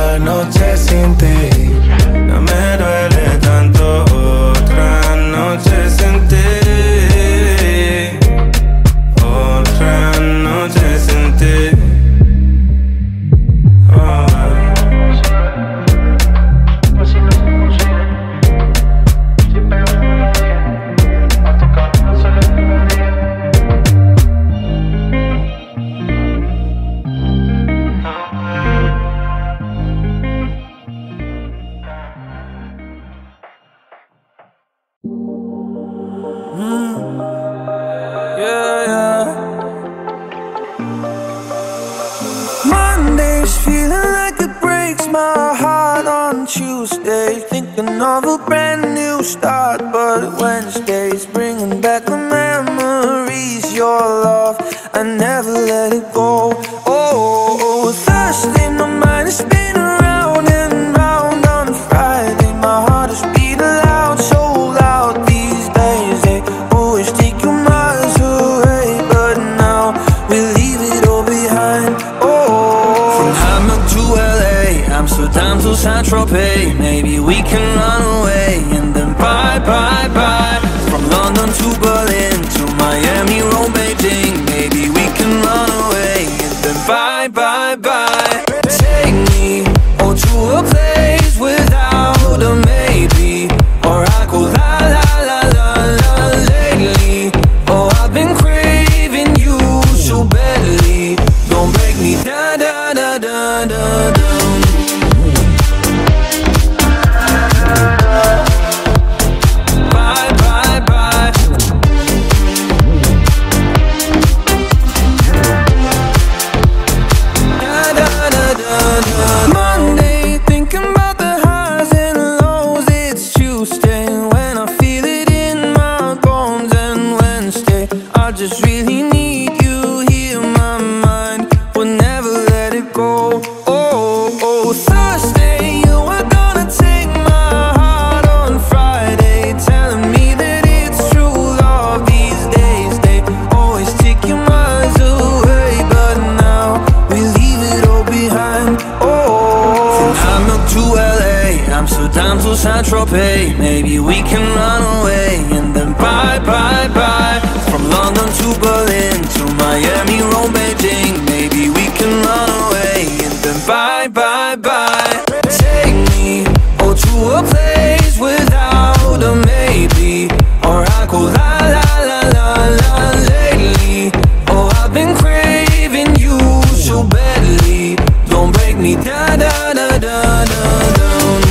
Amsterdam to Saint-Tropez. Maybe we can run away and then bye, bye, bye. From London to Berlin to Miami, Rome, Beijing. Maybe we can run away and then bye, bye, bye. Take me oh, to a place without a maybe, or I go la la la la la lately. Oh, I've been craving you so badly. Don't break me da da da da da da. Amsterdam to Saint-Tropez. Maybe we can run away and then bye, bye, bye. From London to Berlin to Miami, Rome, Beijing. Maybe we can run away and then bye, bye, bye. Take me oh, to a place without a maybe, or I go la la la la la lately. Oh, I've been craving you so badly. Don't break me da da da da da da.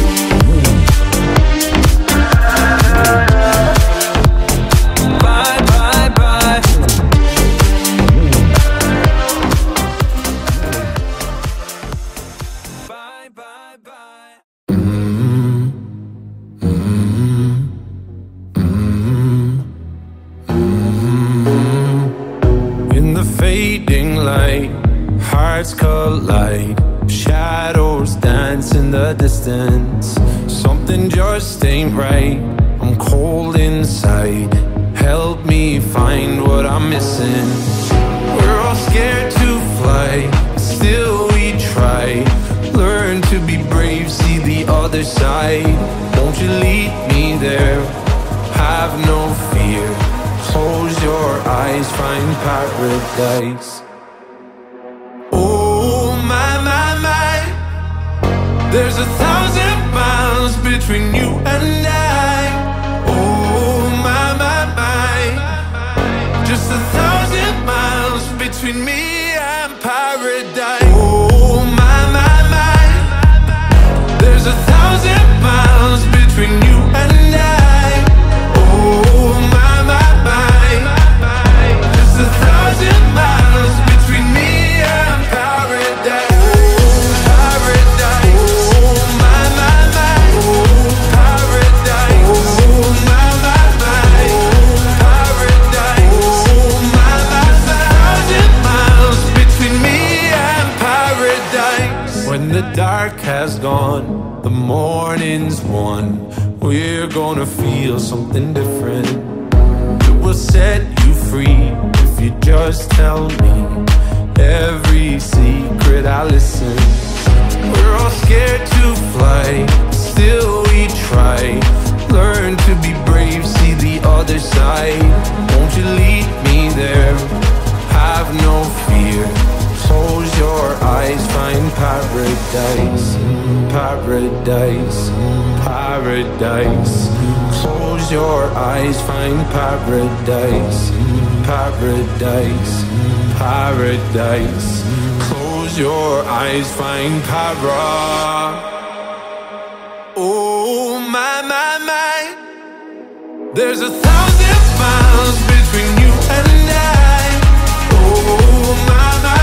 Hearts collide, shadows dance in the distance. Something just ain't right, I'm cold inside. Help me find what I'm missing. We're all scared to fly, still we try. Learn to be brave, see the other side. Won't you lead me there? Have no fear. Close your eyes, find paradise. There's a thousand miles between you and I. Oh my, my, my. Just a thousand miles between me and paradise. Oh my, my, my. There's a thousand miles between you and I. Oh my, my, my. Just a thousand miles between me and paradise. When the dark has gone, the morning's won. We're gonna feel something different. It will set you free if you just tell me every secret I listen. We're all scared to fly, still we try. Learn to be brave, see the other side. Won't you lead me there? Have no fear. Close your eyes, find paradise, paradise, paradise. Close your eyes, find paradise, paradise, paradise. Close your eyes, find para. Oh my, my, my. There's a thousand miles between you and I. Oh my, my.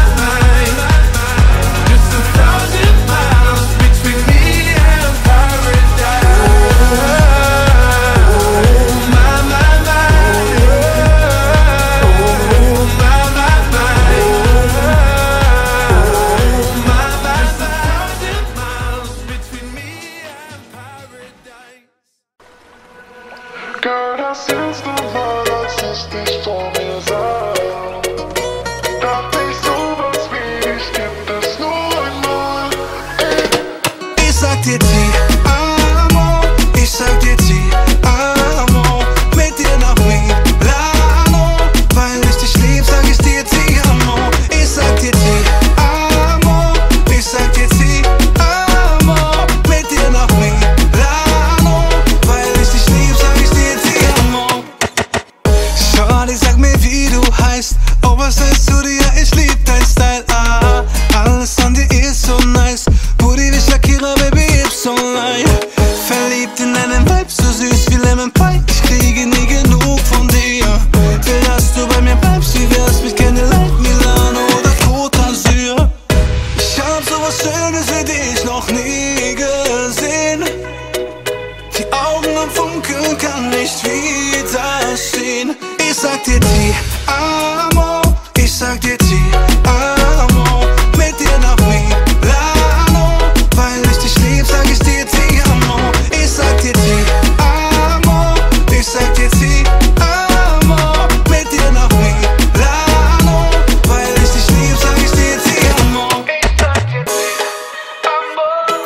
God, I sense the love that sets this storm is out. That place over speed, skip the snow and mud. sag dir ti amo, ich sag dir ti amo, mit dir nach Milano, weil ich dich lieb, sag ich dir ti amo, ich sag dir ti amo, ich sag dir ti amo, mit dir nach Milano, weil ich dich lieb, sag ich dir ti amo. Shorty, sag mir wie du heißt, oh was sagst du dir, ich lieb dein Style, ah, alles an dir ist so nice, Booty wie Shakira, Baby, it's so line. Verliebt in deinen Vibe, so süß wie Lemon Pie, ich kriege nie genug von dir. Will, dass du bei mir bleibst, wie wär's mit Candlelight, Milano oder Côte d'Azur. Ich hab sowas Schönes wie dich noch nie gesehen. Die Augen am Funkeln, kann nicht widerstehen. Ich sag dir ti amo, ich sag dir ti amo, mit dir nach Milano, weil ich dich lieb, sag ich dir ti amo. Ich sag dir ti amo, ich sag dir ti amo, mit dir nach Milano, weil ich dich lieb, sag ich dir ti amo. Ich sag dir ti amo,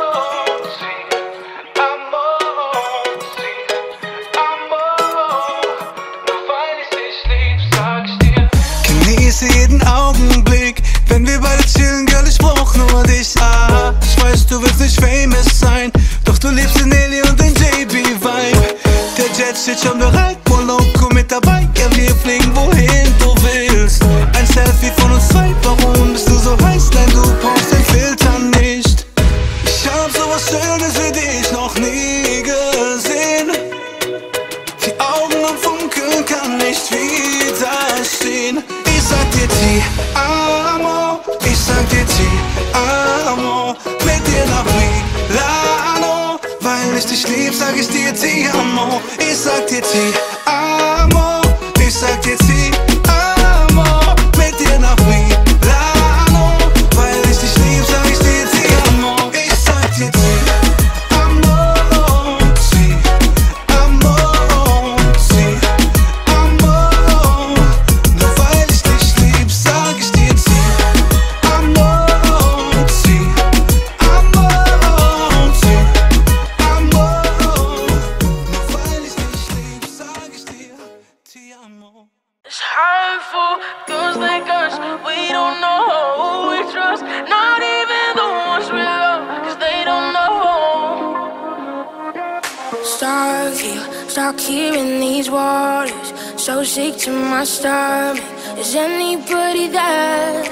genieße jeden Augenblick, wenn wir beide chillen, Girl, ich brauch nur dich, ah. Ich weiß, du willst nicht famous sein, doch du liebst den Nelly und den J B-Vibe. Der Jet steht schon bereit, Moloko mit dabei, ja, wir fliegen wohin du willst. Ein Selfie von uns zwei, warum bist du so heiß? Nein, du brauchst den Filter nicht. Ich hab sowas Schönes wie dich noch nie gesehen. Die Augen am Funkeln, kann nicht widerstehen. Ich sag dir ti amo, ich sag dir ti amo, mit dir nach Milano, weil ich dich lieb, sag ich dir ti amo. Ich sag dir ti amo, ich sag dir ti amo, mit dir nach Milano, weil ich dich lieb, sag ich dir ti amo. Ich sag dir ti amo, ti amo, ti amo, nur weil ich dich lieb, sag ich dir ti amo, ti amo, ti amo, nur weil ich dich lieb, sag ich dir ti amo. It's hard for girls like us, we don't know who we trust, not even the ones we love, cause they don't know. Stuck here, stuck here in these waters, so sick to my stomach, is anybody there?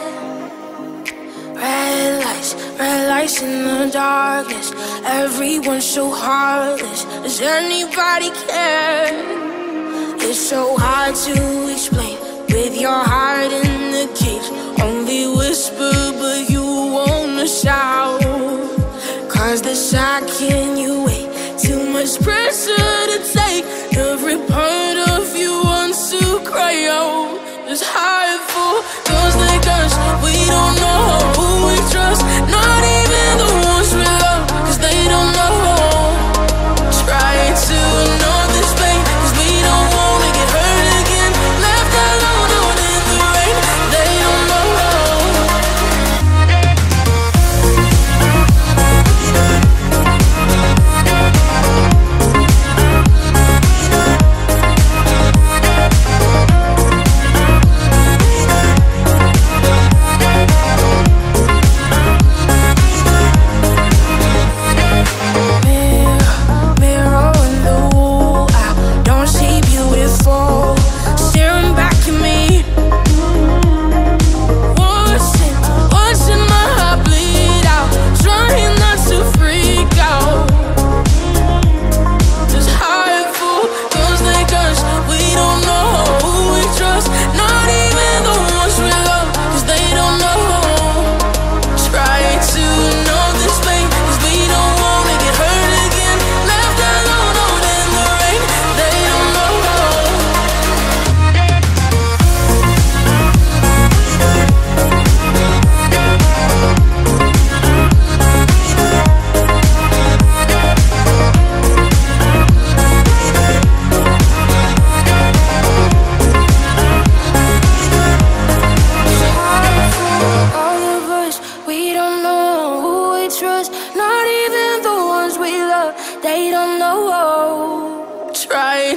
Red lights, red lights in the darkness, everyone's so heartless, does anybody care? It's so hard to explain with your heart in the cage. Only whisper, but you wanna shout. Cause the second you wait, too much pressure to take. Every part of you wants to cry out. It's hard for girls like us, we don't know who we trust, not even the ones we love, cause they don't know. Trying to know this pain, cause we don't wanna get hurt again, left alone out in the rain, they don't know.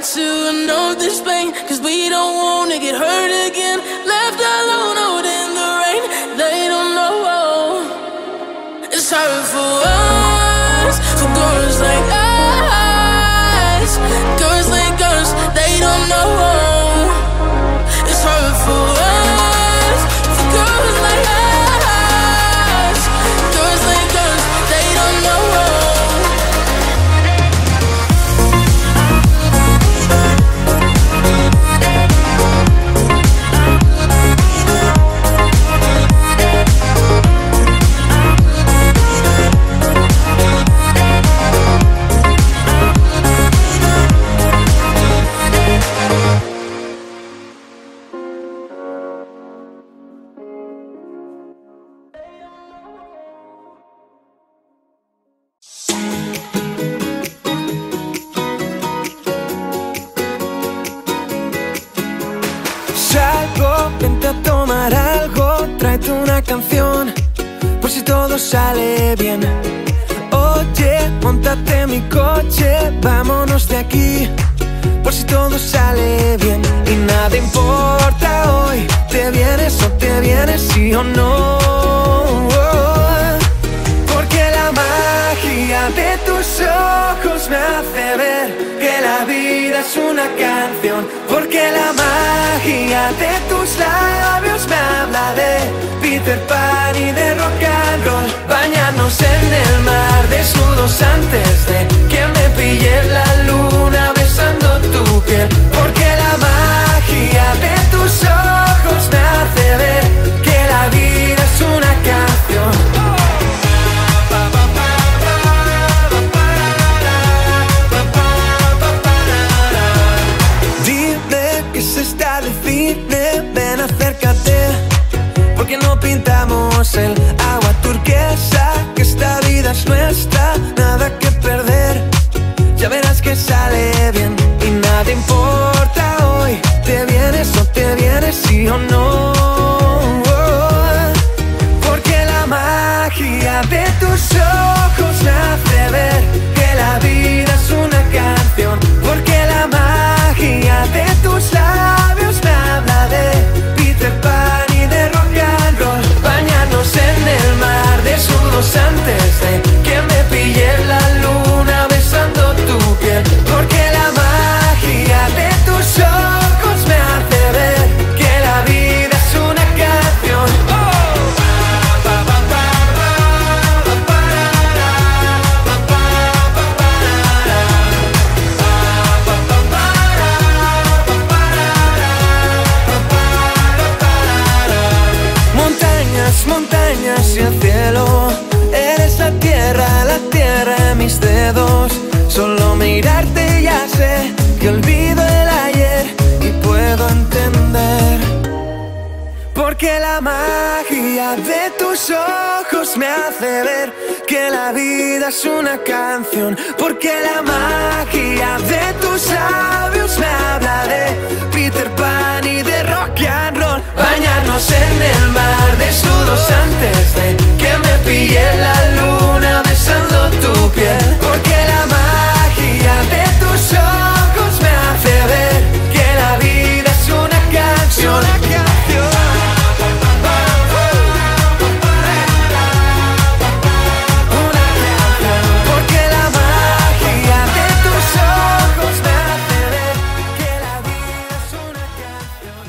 to know this pain, cause we don't wanna get hurt again. Left alone out in the rain, they don't know. It's hard for us, for girls like us. Girls like us, they don't know. It's hard for us, for girls like us. Girls like us, they don't know. Vente a tomar algo, tráete una canción, por si todo sale bien. Oye, móntate en mi coche, vámonos de aquí, por si todo sale bien. Y nada importa hoy, te vienes o te vienes, sí o no. Porque la magia de tus ojos me hace ver que la vida es una canción. Porque la magia de tus labios me habla de Peter Pan y de rock and roll. Bañarnos en el mar desnudos antes de que me pille la luna besando tu piel. Porque la magia de tus ojos me hace ver que la vida es una canción. Ven, acércate, porque no pintamos el agua turquesa, que esta vida es nuestra, nada que perder, ya verás que sale bien. Y nada importa hoy, te vienes o te vienes, sí o no. Porque la magia de tus ojos me hace ver que la vida es una canción. Porque la magia de tus labios me habla de Peter Pan y de rock and roll. Bañarnos en el mar desnudos antes de que me pille la luna besando tu piel. Porque la magia de tus ojos me hace ver que la vida es una canción. Montañas y el cielo, eres la tierra, la tierra en mis dedos. Solo mirarte ya sé que olvido el ayer y puedo entender. Porque la magia de tus ojos me hace ver que la vida es una canción. Porque la magia de tus labios me habla de Peter Pan y de rock and roll. Bañarnos en el mar desnudos antes de que me pille la luna besando tu piel. Porque la magia de tus ojos me hace ver que la vida es una canción. Una canción. Porque la magia de tus ojos me hace ver que la vida es una canción.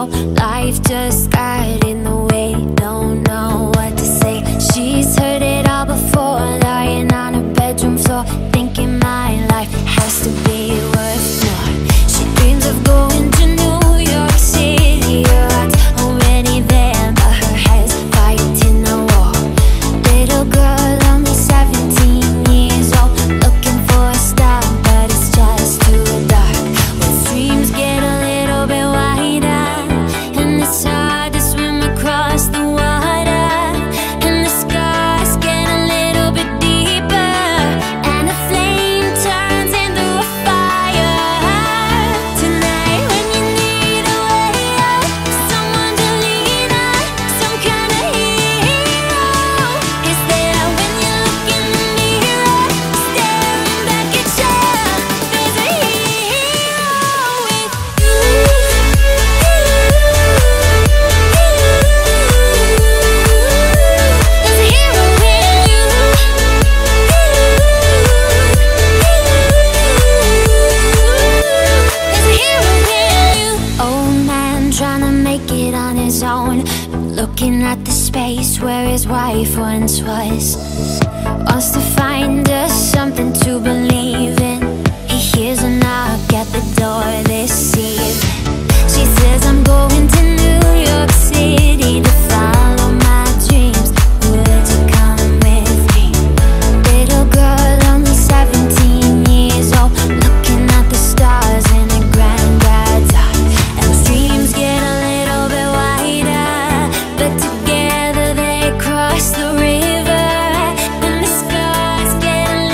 life just got in the way. Don't know what to say. She's heard it all before, lying on her bedroom floor, thinking my life has to be worth more. She dreams of going to New York City. Her heart's already there, but her head's fighting the war. Little girl, only seventeen years old, looking for a star, but it's just too dark. When streams get a little bit wider, and it's hard to swim across the water, and the scars get a little bit deeper, and the flame turns into a fire. Tonight when you need a way out, someone to lean on, some kind of hero is there. When you look in the mirror, staring back at you, there's a hero with you. There's a hero in you. There's a hero in you. Old man trying to make it on his own, looking at the space where his wife once was. Wants to find us something to believe in. He hears a knock at the door this eve. She says, I'm going to New York City to follow my dreams. Would you come with me? Little girl, only seventeen years old, looking at the stars in her granddad's art. And those dreams get a little bit wider, but together they cross the river, and the scars get a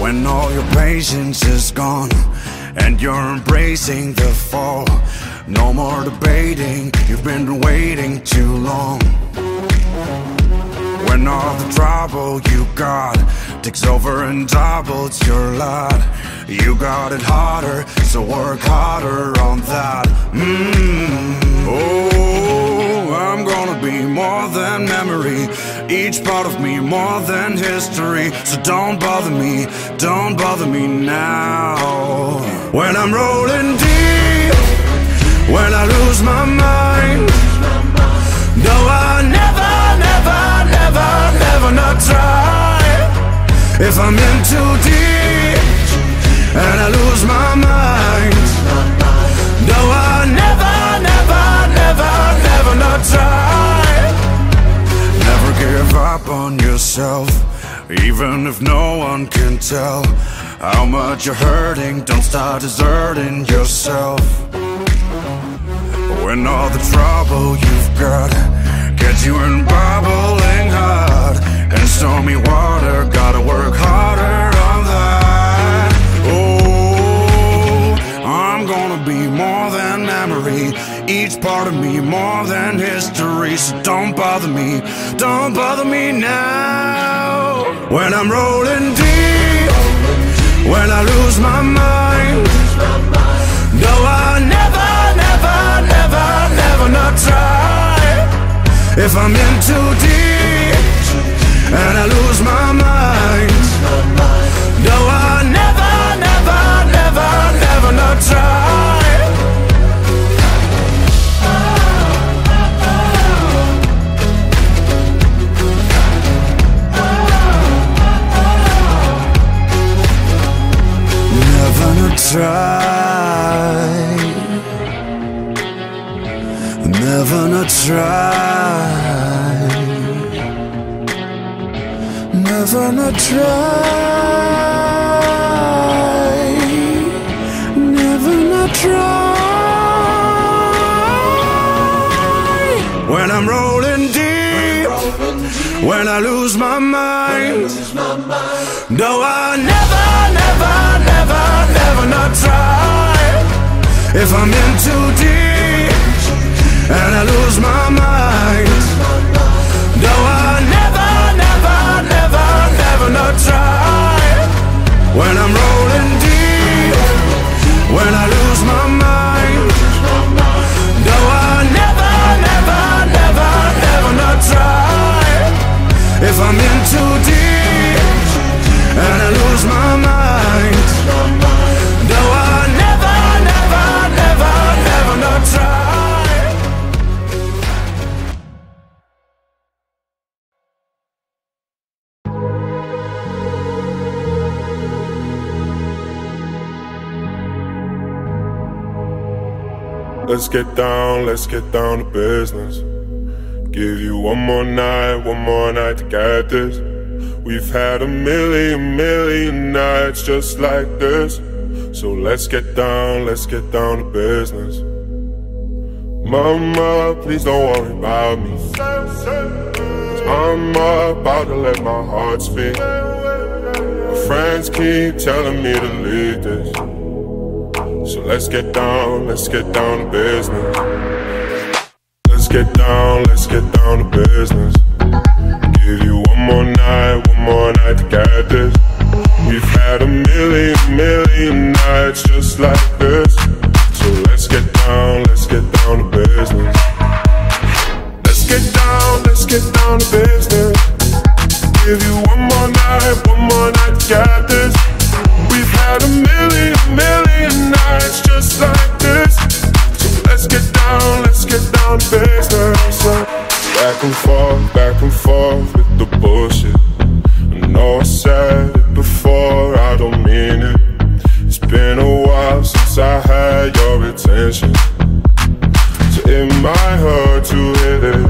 When all your patience is gone and you're embracing the fall, no more debating, you've been waiting too long. When all the trouble you got takes over and doubles your lot, you got it harder, so work harder on that. Mm. Oh, I'm gonna be more than memory, each part of me more than history. So don't bother me, don't bother me now. When I'm rolling deep, when I lose my mind, no, I never, never, never, never not try. If I'm in too deep and I lose my mind, no, I never, never, never, never not try. Never give up on yourself, even if no one can tell how much you're hurting. Don't start deserting yourself. When all the trouble you've got gets you in bubbling hot and stormy water, gotta work harder on that. Oh, I'm gonna be more than memory, each part of me more than history. So don't bother me, don't bother me now. When I'm rolling deep, when I lose my mind, no, I never, never, never, never not try. If I'm in too deep and I lose my mind, no, I never, never, never, never not try. Never not try. Never not try. Never not try. Never not try. When I'm rolling deep, when I lose my mind, no, I never, never, never, never not try. If I'm in too deep and I lose my mind, no, I never, never, never, never not try. When I'm rolling deep, when I lose my mind, no, I never, never, never, never not try. If I'm in too deep and I lose my mind, no, I never, never, never, never not try. Let's get down, let's get down to business. Give you one more night, one more night to get this. We've had a million, million nights just like this. So let's get down, let's get down to business. Mama, please don't worry about me, 'cause I'm about to let my heart speak. My friends keep telling me to leave this. So let's get down, let's get down to business. Let's get down, let's get down to business. Give you one more night, one more night to get this. We've had a million, million nights just like this. So let's get down, let's get down to business. Let's get down, let's get down to business. Give you one more night, one more night to get this. We've had a million, million nights just like this. So let's get down, let's get down to business. Back and forth, back and forth with the bullshit. I know I said it before, I don't mean it. It's been a while since I had your attention, so it might hurt to hit it.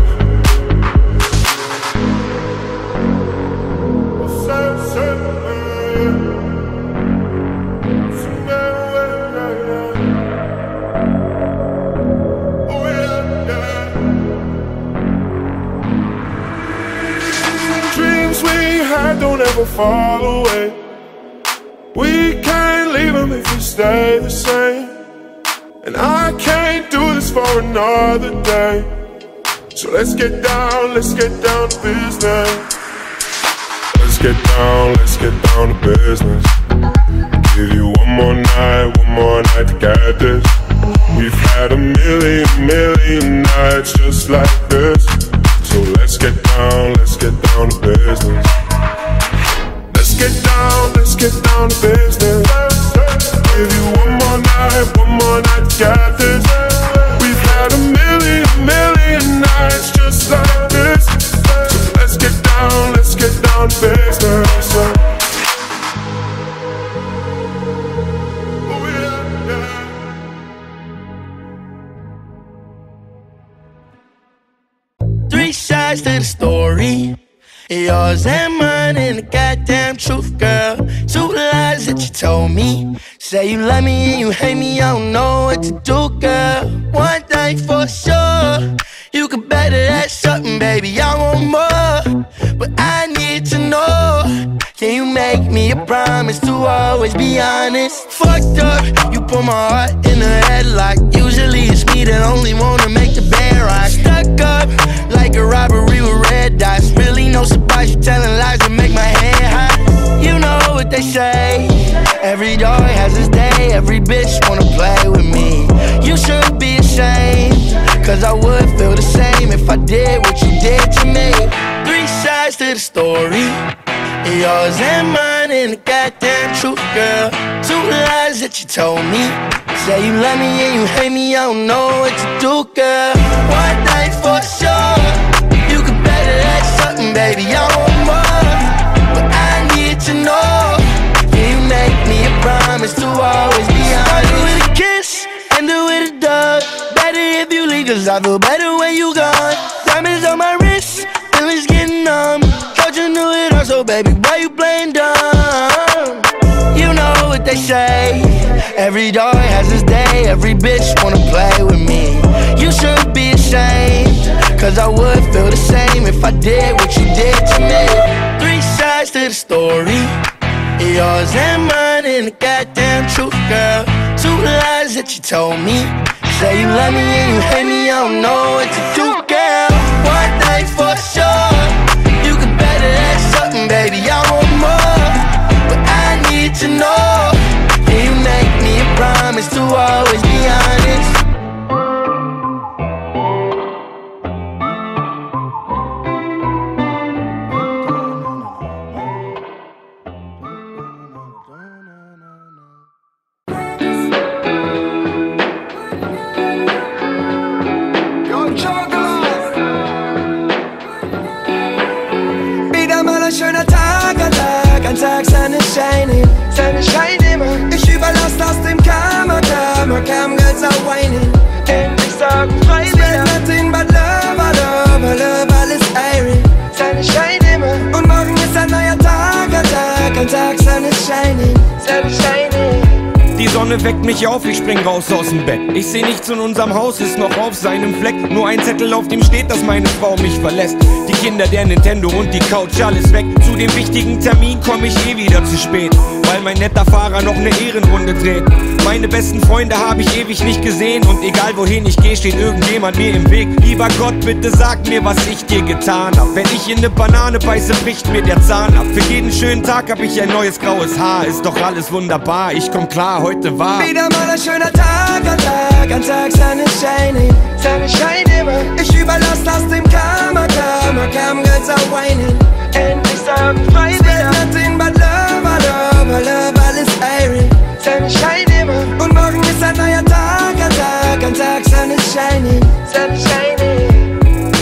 Don't ever fall away. We can't leave them if we stay the same. And I can't do this for another day. So let's get down, let's get down to business. Let's get down, let's get down to business. Give you one more night, one more night to get this. We've had a million, million nights just like this. So let's get down, let's get down to business. Let's get down, let's get down to business. Give you one more night, one more night to get this. We've had a million, million nights just like this. So let's get down, let's get down to business. Three sides to the story, yours and mine and the goddamn truth, girl. Two lies that you told me. Say you love me and you hate me, I don't know what to do, girl. One thing for sure, you can bet that something, baby, I want more. But I need to know, can you make me a promise to always be honest? Fucked up, you put my heart in a headlock. Usually it's me that only wanna make the bed rock. Stuck up like a robbery with red dots. Really no surprise, you telling lies to make my head hot. You know what they say, every dog has his day. Every bitch wanna play with me. You should be ashamed, cause I would feel the same if I did what you did to me. Three sides to the story, yours and mine and the goddamn truth, girl. Two lies that you told me. Say you love me and you hate me, I don't know what to do, girl. One thing for sure, you can bet that something, baby, I want more. But I need to know, can you make me a promise to always be honest? Start with a kiss, end it with a dog. Better if you leave, cause I feel better when you gone. Diamonds on my wrist, feelings getting numb. Thought you knew it all, so baby, why you playing dumb? You know what they say, every dog has his day. Every bitch wanna play with me. You should be ashamed, cause I would feel the same if I did what you did to me. Three sides to the story, yours and mine and the goddamn truth, girl. Two lies that you told me. Say you love me and you hate me, I don't know what to do, girl. One thing for sure, you can bet that something, baby, I want more. But I need to know, can you make me a promise to always be honest? Schöner Tag, ein Tag, ein Tag, Sonne shining, Sonne scheint immer. Ich überlass aus dem Karma, Karma, Karma, Girls are whining. Endlich sagen frei wieder. Nothing but love, love, love, alles iron. Sonne scheint immer. Und morgen ist ein neuer Tag, ein Tag, ein Tag, Sonne shining, Sonne shining. Die Sonne weckt mich auf, ich spring raus aus dem Bett. Ich seh nichts in unserem Haus, ist noch auf seinem Fleck. Nur ein Zettel, auf dem steht, dass meine Frau mich verlässt. Die Kinder, der Nintendo und die Couch, alles weg. Zu dem wichtigen Termin komm ich eh wieder zu spät, weil mein netter Fahrer noch ne Ehrenrunde dreht. Meine besten Freunde hab ich ewig nicht gesehen. Und egal wohin ich geh, steht irgendjemand mir im Weg. Lieber Gott, bitte sag mir, was ich dir getan hab. Wenn ich in ne Banane beiße, bricht mir der Zahn ab. Für jeden schönen Tag hab ich ein neues graues Haar. Ist doch alles wunderbar, ich komm klar, heute war wieder mal ein schöner Tag, ein Tag, ein Tag, Sonne shining, Sonne scheint immer. Ich überlass aus dem Karma, Karma, Karma, Girls are whining. Endlich sagen frei wieder. Nothing but love, love, love, alles iron. Sonne scheint immer. Und morgen ist ein neuer Tag, ein Tag, ein Tag, Sonne shining, Sonne shining.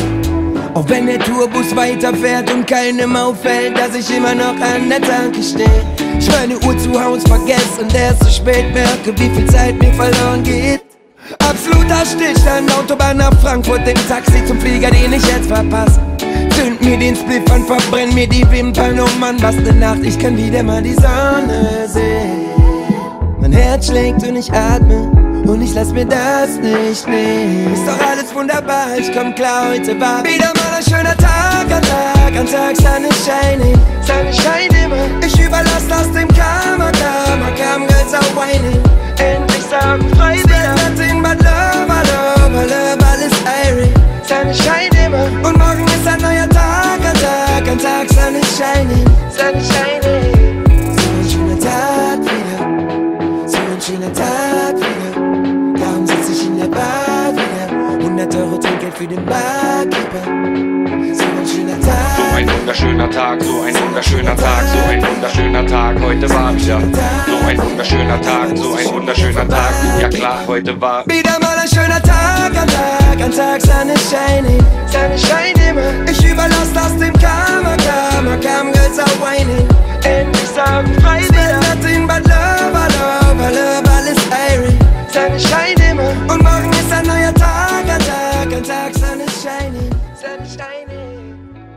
Auch wenn der Tourbus weiterfährt und keinem auffällt, dass ich immer noch an der Tanke stehe. Ich meine Uhr zu Hause vergesse und erst zu spät merke, wie viel Zeit mir verloren geht. Absoluter Stillstand, Autobahn nach Frankfurt, im Taxi zum Flieger, den ich jetzt verpasse. Zünd mir den Spliff an, verbrenn mir die Wimpern, oh Mann, was ne Nacht, ich kann wieder mal die Sonne sehen. Mein Herz schlägt und ich atme und ich lass mir das nicht nehmen. Ist doch alles wunderbar, ich komm klar, heute war wieder mal ein schöner Tag, ein Tag, ein Tag, Sonne shining, Sonne scheint immer. Ich überlass aus dem Karma, Karma, Tag, so ein wunderschöner Tag, so ein wunderschöner Tag, heute war wieder so ein wunderschöner Tag, so ein wunderschöner Tag, ja klar, heute war wieder mal ein schöner Tag, ein Tag, ein Tag, Sonne shining, Sonne scheint immer. Ich überlasse das dem Karma, Karma, Karma, Girls are whining. Endlich sagen frei wieder, nothing but love, love, love, alles iron. Sonne scheint immer und morgen ist ein neuer Tag, ein Tag, ein Tag, Sonne shining, Sonne shining.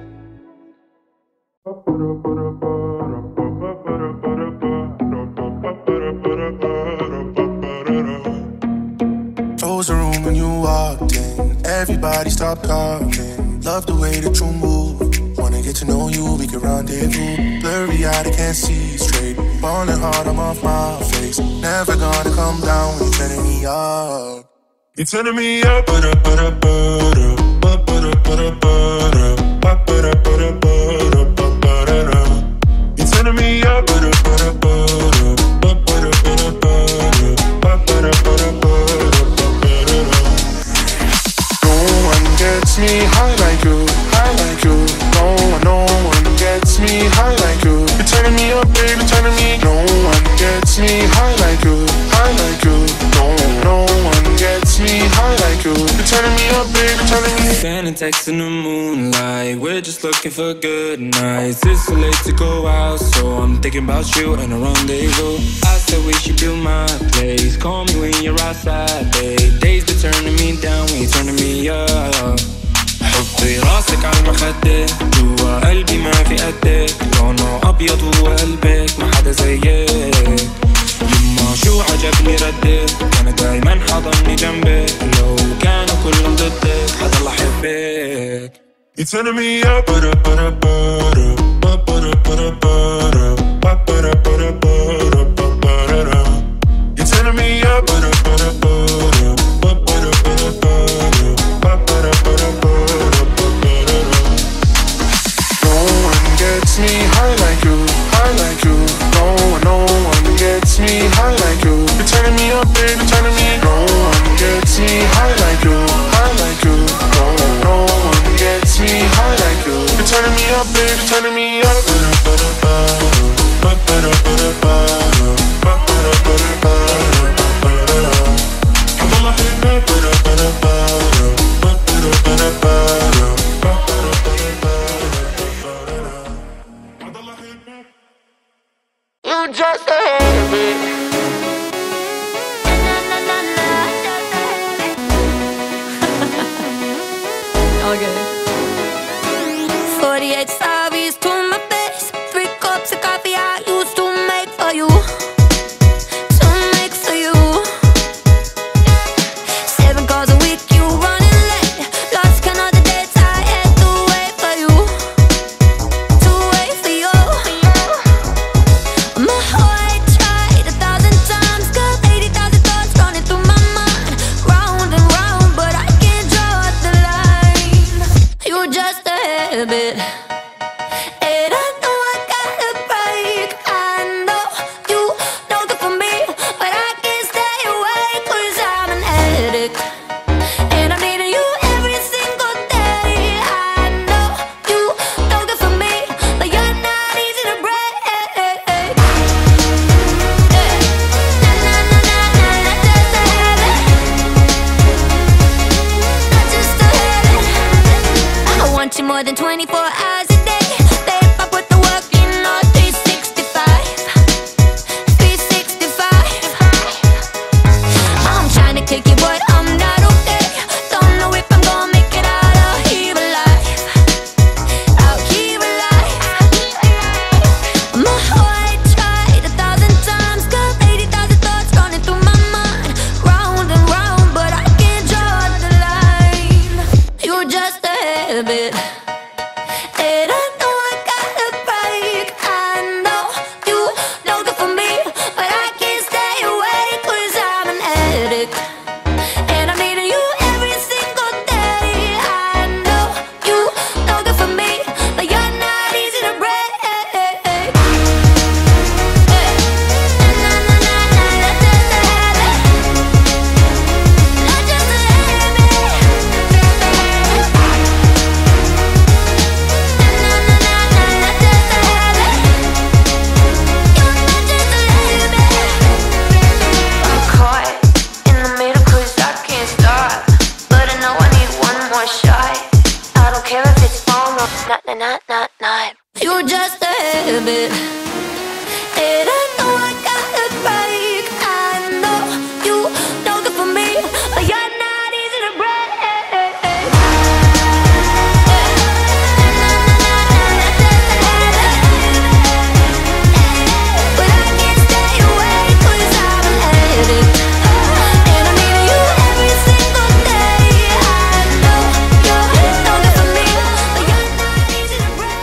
Close the room when you walked in. Everybody stop talking. Love the way that you move. Wanna get to know you, we can rendezvous. Blurry eyed, I can't see straight. Falling hard, I'm off my face. Never gonna come down when you're turning me up. You're turning me up, but up, but up, but up, but up, but up, but up, but up, but up, but up, but up. You're turning me up, but up, but up, but up, but up, but up, but up, but up, but up, but up. No one gets me high like you, high like you. No one, no one gets me high like you. You're turning me up, baby, turning me. No one gets me high like you, high like you. No, no one gets me high like you. You're turning me up, baby, turning me. Sending texts in the moonlight. We're just looking for good nights. It's too late to go out, so I'm thinking about you and a rendezvous. I said we should do my place. Call me when you're outside, babe. Days been turning me down when you're turning me up. حطي راسك على المخدة جوا قلبي ما في قدك لونه أبيض وقلبك ما حدا زيك يما شو عجبني ردك أنا دايما حضني جنبك لو كانوا كلهم ضدك حضل أحبك. You're turning me up, but up, but up, but up, but up, but up, but up, but up, but up, but up, but up. You're turning me up, but up, but up, but up, but up, but up, but up, but up, but up. Gets me high like you, high like you. No one, no one gets me high like you. You're turning me up, baby, turning me. No one gets me high like you, high like you. No, no one gets me high like you. You're turning me up, baby, turning me up. You just ahead of me. All good. forty-eight sorries to my face. Three cups of coffee I used to make for you. To make for you. Seven calls a week, you running late. Lost count of the dates I had to wait for you. To wait for you. My heart tried a thousand times. Got eighty thousand thoughts running through my mind. Round and round, but I can't draw the line. You're just a habit. And I know I gotta break. I know you know good for me, but I can't stay away 'cause I'm an addict. And I'm needing you every single day. I know you know good for me, but you're not easy to break. I want you more than twenty-four hours a day. Babe, I put the work in all three sixty-five. three sixty-five. I'm trying to kick it, but I'm not okay. Don't know if I'm gonna make it out of here alive. Out here alive. My heart tried a thousand times. Got eighty thousand thoughts running through my mind. Round and round, but I can't draw the line. You're just a habit. And I not, not. You're just a habit, and I know I got a break. I know you don't good for me, but you're not easy to break. But I can't stay away 'cause I'm an addict, and I need you every single day. I know you don't good for me, but you're not easy to break.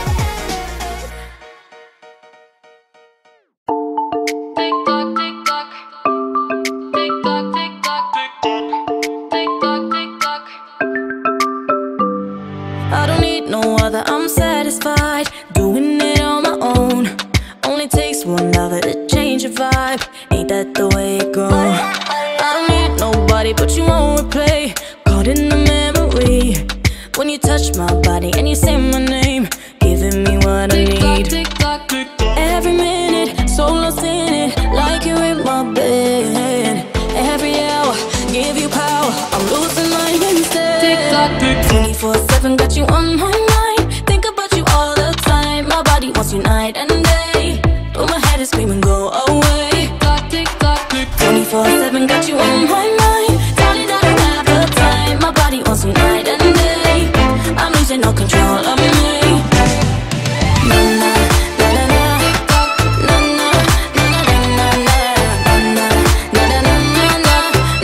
I don't need no other, I'm satisfied doing it on my own. Only takes one lover to change your vibe. Ain't that the way it goes? I don't need nobody but you won't replay. Caught in the memory when you touch my body and you say my name, giving me what I need. Every minute, so lost in it, like you're in my bed. Every hour, give you power, I'm losing mine instead. twenty-four seven, got you on my mind. Think about you all the time. My body wants you night and day, but my head is screaming, go away. twenty-four seven, got you on my mind. Darling, I don't have the time. My body wants you night and day. I'm losing all control of me. Na na na na na na na na na na na na na na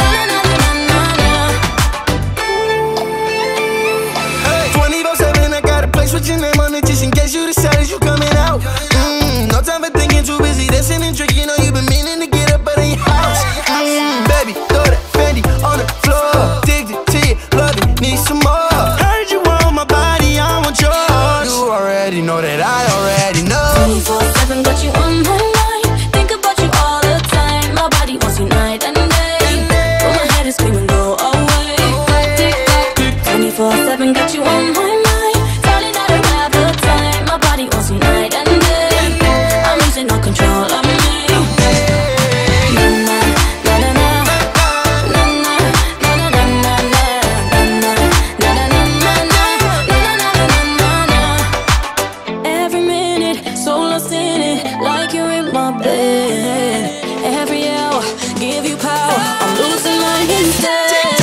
twenty-four seven, I got a place with your name on it just in case you decided you coming out. Mm, no time for thinking, too busy dancing and drinking. Know you've been meaning to get up out of your house. Mm, baby, throw that Fendi on the floor. Addicted to you, love it, need some more. Heard you want my body, I want yours. You already know that I already know. twenty-four seven, got you on my mind. Think about you all the time. My body wants you night and day, but my head is screaming, go away. twenty-four seven, got you on my mind. Darling, I don't have the time. My body wants you night and day. I'm losing all control of me. Na na na na na na na na na na na na na na na na. Every minute, so lost in it, like you're in my bed. Every hour, give you power, I'm losing mine instead.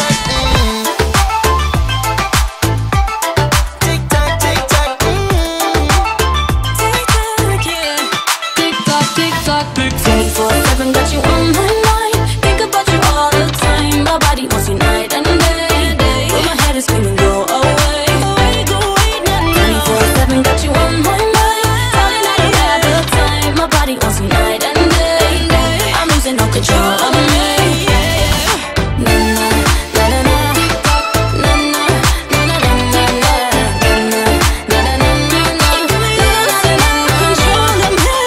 twenty-four seven, got you on my mind. Think about you all the time. My body wants you night and day, but my head is screaming, go away. twenty-four seven, got you on my mind. Darling, I don't have the time. My body wants you night and day. I'm losing all control of me. Na na na na na na na na na na na na na na na. Losing all control of me.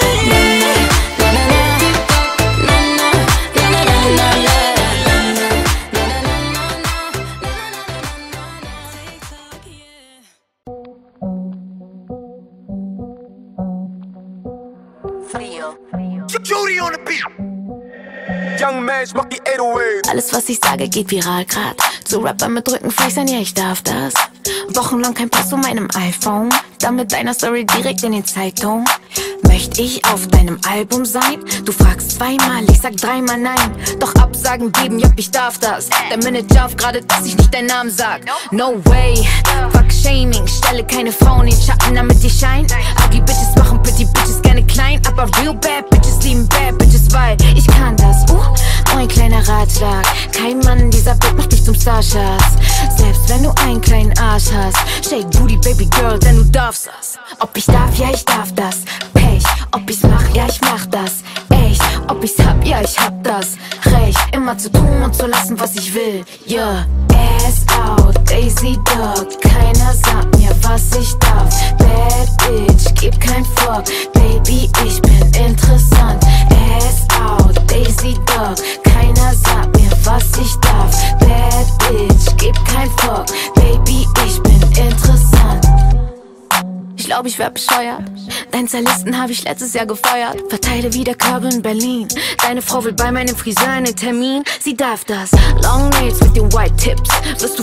Judy on the beat. Young man, ich mach die eight oh eight. Alles, was ich sage, geht viral grad. Zu Rapper mit Rückenfleisch sein, ja, ich darf das. Wochenlang kein Pass von meinem iPhone. Dann mit deiner Story direkt in den Zeitung. Möchte ich auf deinem Album sein? Du fragst zweimal, ich sag dreimal nein. Doch Absagen geben, ja, ich darf das. Der Manager auf gerade, dass ich nicht deinen Namen sag. No way, fuck Shaming. Stelle keine Frauen in den Schatten, damit ich shine. Ugly Bitches machen Pretty Bitches gerne klein. Aber real bad Bitches lieben bad Bitches, weil ich kann das. Uh, nur ein kleiner Ratschlag. Kein Mann in dieser Welt macht dich zum Starschatz. Selbst wenn du einen kleinen Arsch hast. Shake Booty, Baby Girl, denn du darfst das. Ob ich darf, ja, ich darf das. Pech, ob ich's mach, ja, ich mach das. Echt, ob ich's hab, ja, ich hab das Recht, immer zu tun und zu lassen, was ich will. Yeah, ass out, Daisy Dog. Keiner sagt mir, was ich darf. Bad Bitch, gib kein Fuck. Baby, ich bin interessant. Ass out, Daisy Dog. Keiner sagt mir, was ich darf. Bad Bitch, gib kein Fuck. Baby, ich bin interessant. Ich glaub, ich wär bescheuert. Deinen Stylisten hab ich letztes Jahr gefeuert. Verteile wieder Körbe in Berlin. Deine Frau will bei meinem Friseur einen Termin. Sie darf das. Long Nails mit den White Tips. Wirst du frech, wird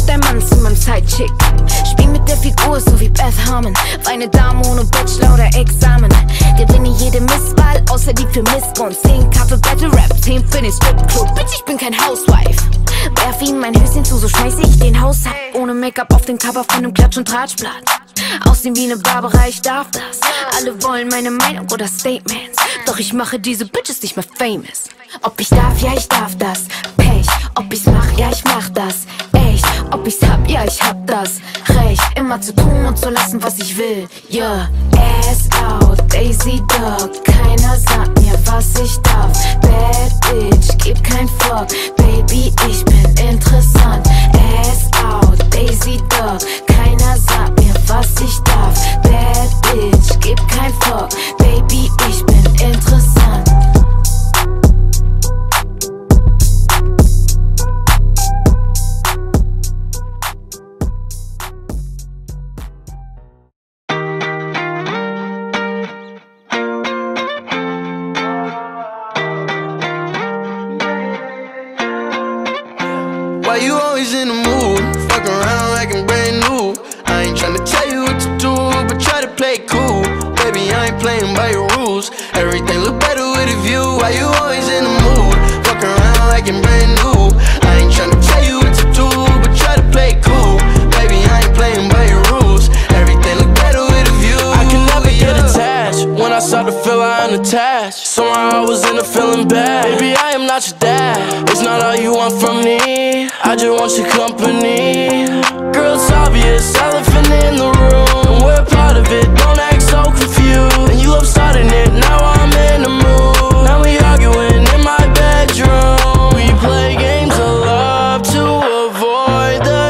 dein Mann zu meinem Sidechick. Spiel mit der Figur, so wie Beth Harmon. Weine Dame ohne Bachelor oder Examen. Gewinne jede Misswahl, außer die für Missgunst. Zehn Kaffee, Battle Rap, zehn für den Stripclub. Bitch, ich bin kein Housewife. Werf ihm mein Höschen zu, so schmeiß ich den Haushalt. Ohne Make-up auf den Cover von nem Klatsch- und Tratschblatt. Aussehen wie ne Barbara, ich darf das. Alle wollen meine Meinung oder Statements. Doch ich mache diese Bitches nicht mehr famous. Ob ich darf, ja ich darf das. Pech, ob ich's mach, ja ich mach das. Echt, ob ich's hab, ja ich hab das Recht, immer zu tun und zu lassen, was ich will. Yeah, ass out, Daisy Dog. Keiner sagt mir, was ich darf. Bad Bitch, gib kein Fuck. Baby, ich bin interessant. Ass out, Daisy Dog. Keiner sagt mir, was ich darf. Bad Bitch, gib kein Fuck. Baby, ich bin interessant. Why you always in the mood? Fuck around like I'm brand new. I ain't tryna tell you what to do, but try to play cool. Baby, I ain't playing by your rules. Everything look better with a view. Why you always in the mood? Fuck around like I'm brand new. I ain't tryna tell you what to do, but try to play cool. Baby, I ain't playing by your rules. Everything look better with a view. I can never get attached. When I start to feel I unattached, somehow I was in a feeling bad. Baby, I am not your dad. It's not all you want from me. I just want your company. Girl, it's obvious, elephant in the room. We're part of it, don't act so confused. And you love starting it, now I'm in the mood. Now we arguing in my bedroom. We play games of love to avoid the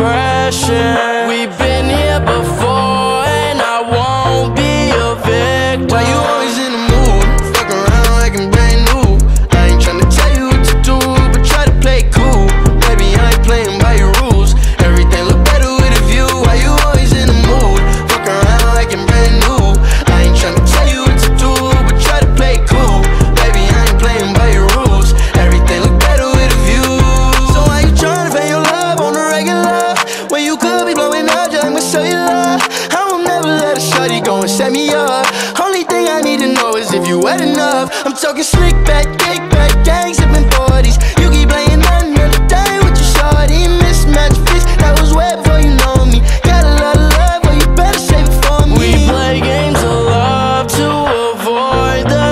depression. We've been here before and I won't be a victim. Why you always in the mood? Fuck around like I'm brand new. I ain't tryna tell you what to do, but try to play cool. Baby, I ain't playing by your rules. Everything look better with a view. Why you always in the mood? Fuck around like I'm brand new. I ain't tryna tell you what to do, but try to play cool. Baby, I ain't playing by your rules. Everything look better with a view. So why you tryna pay your love on the regular when you could be blowing up just like my cellular? I will never let a shawty go and set me up. Only thing I need to know is if you wet enough. I'm talking slick back, kick back, gang sipping forties. You keep playing another day with your shawty. Mismatch fish, that was way before you know me. Got a lot of love, well you better save it for me. We play games of love to avoid the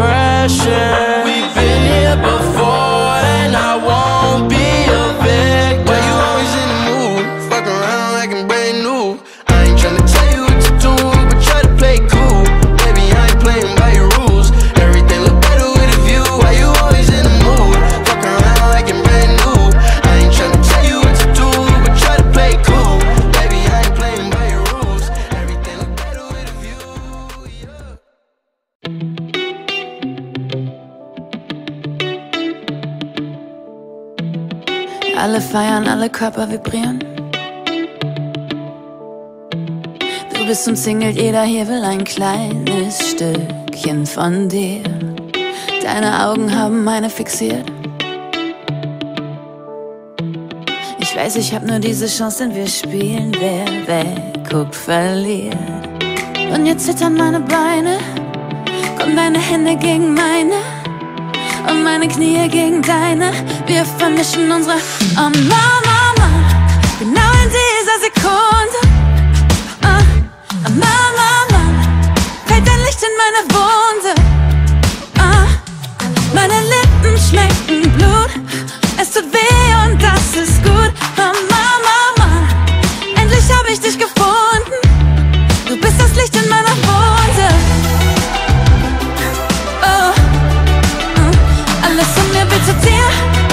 depression. We've been here before and I won't be a victim. Why you always in the mood? Fuck around like I'm brand new. I ain't tryna tell you what to do, but try to play cool. Baby, I ain't playing by your rules. Everything look better with a view. Why you always in the mood? Fuck around like I'm brand new. I ain't tryna tell you what to do, but try to play cool. Baby, I ain't playing by your rules. Everything look better with a view. Alle feiern, alle Körper vibrieren. Du bist umzingelt, jeder hier will ein kleines Stückchen von dir. Deine Augen haben meine fixiert. Ich weiß, ich hab nur diese Chance, denn wir spielen, wer wegguckt, verliert. Und jetzt zittern meine Beine, kommen deine Hände gegen meine und meine Knie gegen deine. Wir vermischen unsere Oh Mama, Mama, genau in dieser Sekunde. Oh, oh Mama, Mama, fällt dein Licht in meine Wunde. Oh, meine Lippen schmecken Blut, es tut weh und das ist gut. Oh Mama, Mama, endlich hab ich dich gefunden. Du bist das Licht in meiner Wunde. Oh, oh, alles von mir bitte dir.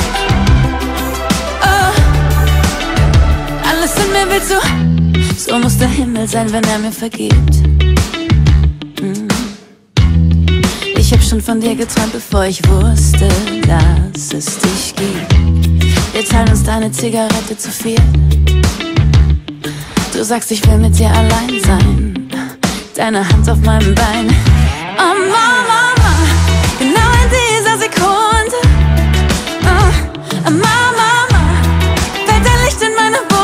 Willst du? So muss der Himmel sein, wenn er mir vergibt. mm. Ich hab schon von dir geträumt, bevor ich wusste, dass es dich gibt. Wir teilen uns deine Zigarette zu viel. Du sagst, ich will mit dir allein sein. Deine Hand auf meinem Bein. Oh Mama, Mama, genau in dieser Sekunde. Oh, oh Mama, Mama, fällt dein Licht in meine Wohnung.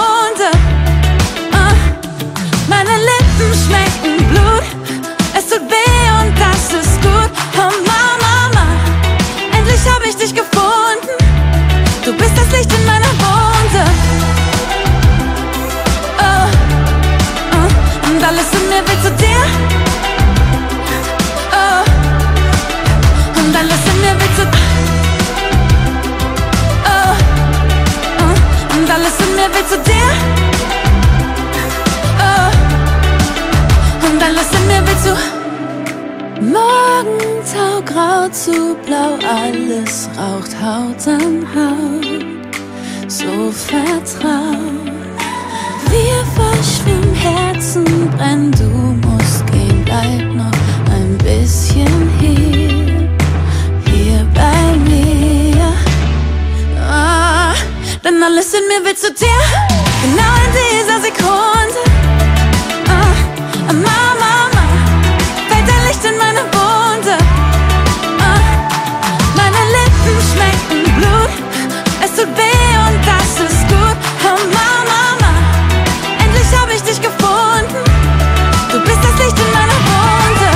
willst du Morgentau, grau zu blau, alles raucht Haut an Haut, so vertraut. Wir verschwimmen, Herzen brennen, du musst gehen, bleib noch ein bisschen hier, hier bei mir. Ah, denn alles in mir will zu dir, genau in dieser Sekunde. Ah, Mama, Mama, fällt ein Licht in meine Wunde. Ah, meine Lippen schmecken Blut, es tut weh und das ist gut. Oh Mama, Mama, endlich hab ich dich gefunden. Du bist das Licht in meiner Wunde.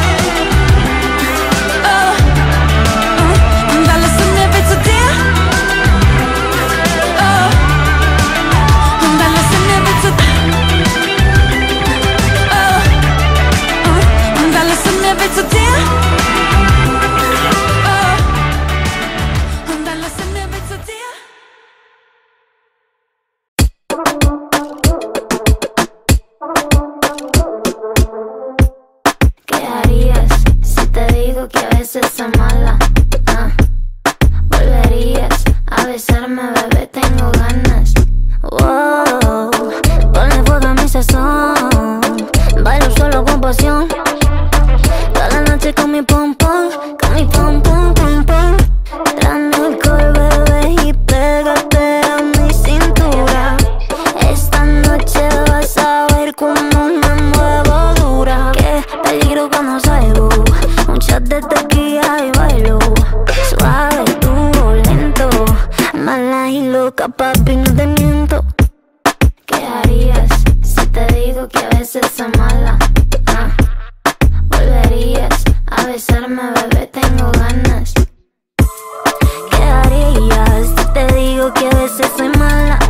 Oh, oh, und alles in mir will zu dir. Oh, und alles in mir will zu dir. Oh, oh, und alles in mir will zu dir. Oh, und alles in mir will zu dir. ¿Qué harías si te digo que a veces soy mala? Ah, volverías a besarme, bebé, tengo ganas. Wow, ponle fuego a mi sazón, bailo solo con pasión. Toda la noche con mi pom pom, con mi pom pom pom pom. Dame alcohol, bebé, y pégate a mi cintura. Esta noche vas a ver cómo me muevo dura. Qué peligro cuando salgo, un shot de tequila y bailo. Suave, tú lento, mala y loca, papi, no te miento. ¿Qué harías si te digo que a veces soy mala? Ah, volverías a besarme, bebé, tengo ganas. ¿Qué harías si te digo que a veces soy mala?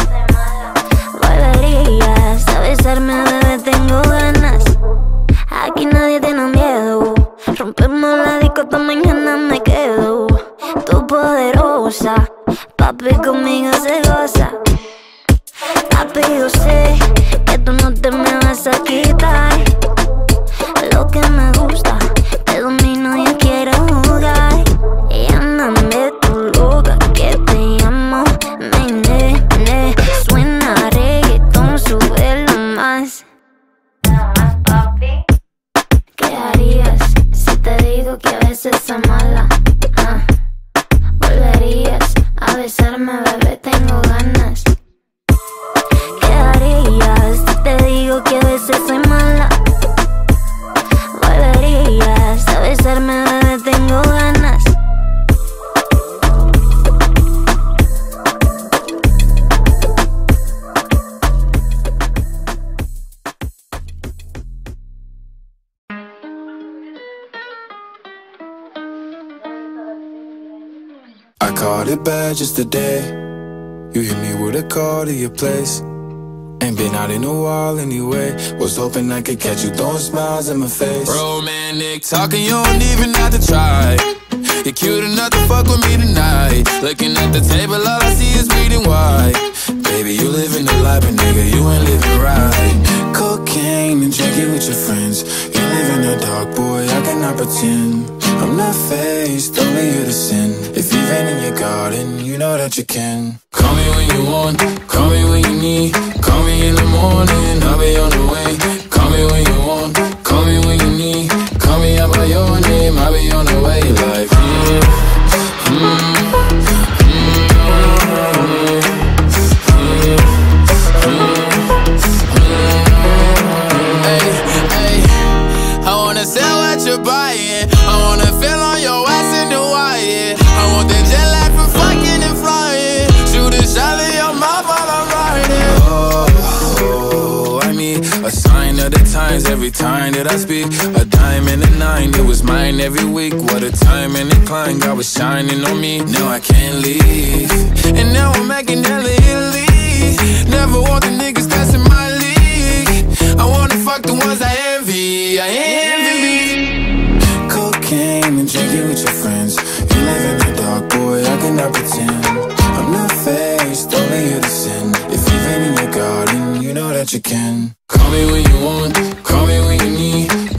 Volverías a besarme, bebé, tengo ganas. Aquí nadie tiene miedo, rompemos la disco, esta mañana me quedo. Tú poderosa, papi, conmigo se goza. Papi, yo sé que tú no te me vas a quitar lo que me gusta, te domino y quiero jugar. Llámame tu loca que te llamo, nene, nene. Suena reggaetón, súbelo más. ¿Qué harías si te digo que a veces soy mala? Ah, volverías a besarme, bebé, tengo ganas. ¿Qué harías si te digo que a veces soy mala? Volverías a besarme, bebé, tengo ganas. I caught it bad just today. You hit me with a call to your place. Ain't been out in a while anyway. Was hoping I could catch you throwing smiles in my face. Romantic talking, you don't even have to try. You're cute enough to fuck with me tonight. Looking at the table, all I see is bleeding white. Baby, you living the life, but nigga, you ain't living right. Cocaine and drinking with your friends. You live in the dark, boy, I cannot pretend. I'm not faced, only you to sin. If you've been in your garden, you know that you can. Call me when you want, call me when you need. Call me in the morning, I'll be on the way. Call me when you want, call me when you need. Call me out by your name, I'll be on the way. Like, mm, mm, Sell what you're buying. I wanna feel on your ass in the wire. I want that jet lag for fucking and flying. Shoot a shot in your mouth while I'm riding. oh, oh, I need a sign of the times every time that I speak. A dime and a nine, it was mine every week. What a time and a climb, God was shining on me. Now I can't leave, and now I'm making hella Italy. Never want the niggas that's in my league. I wanna fuck the ones I envy. I envy. Cocaine and drinking with your friends. You live in the dark, boy, I cannot pretend. I'm not faced, only you to sin. If you've been in your garden, you know that you can. call me when you want, call me when you need.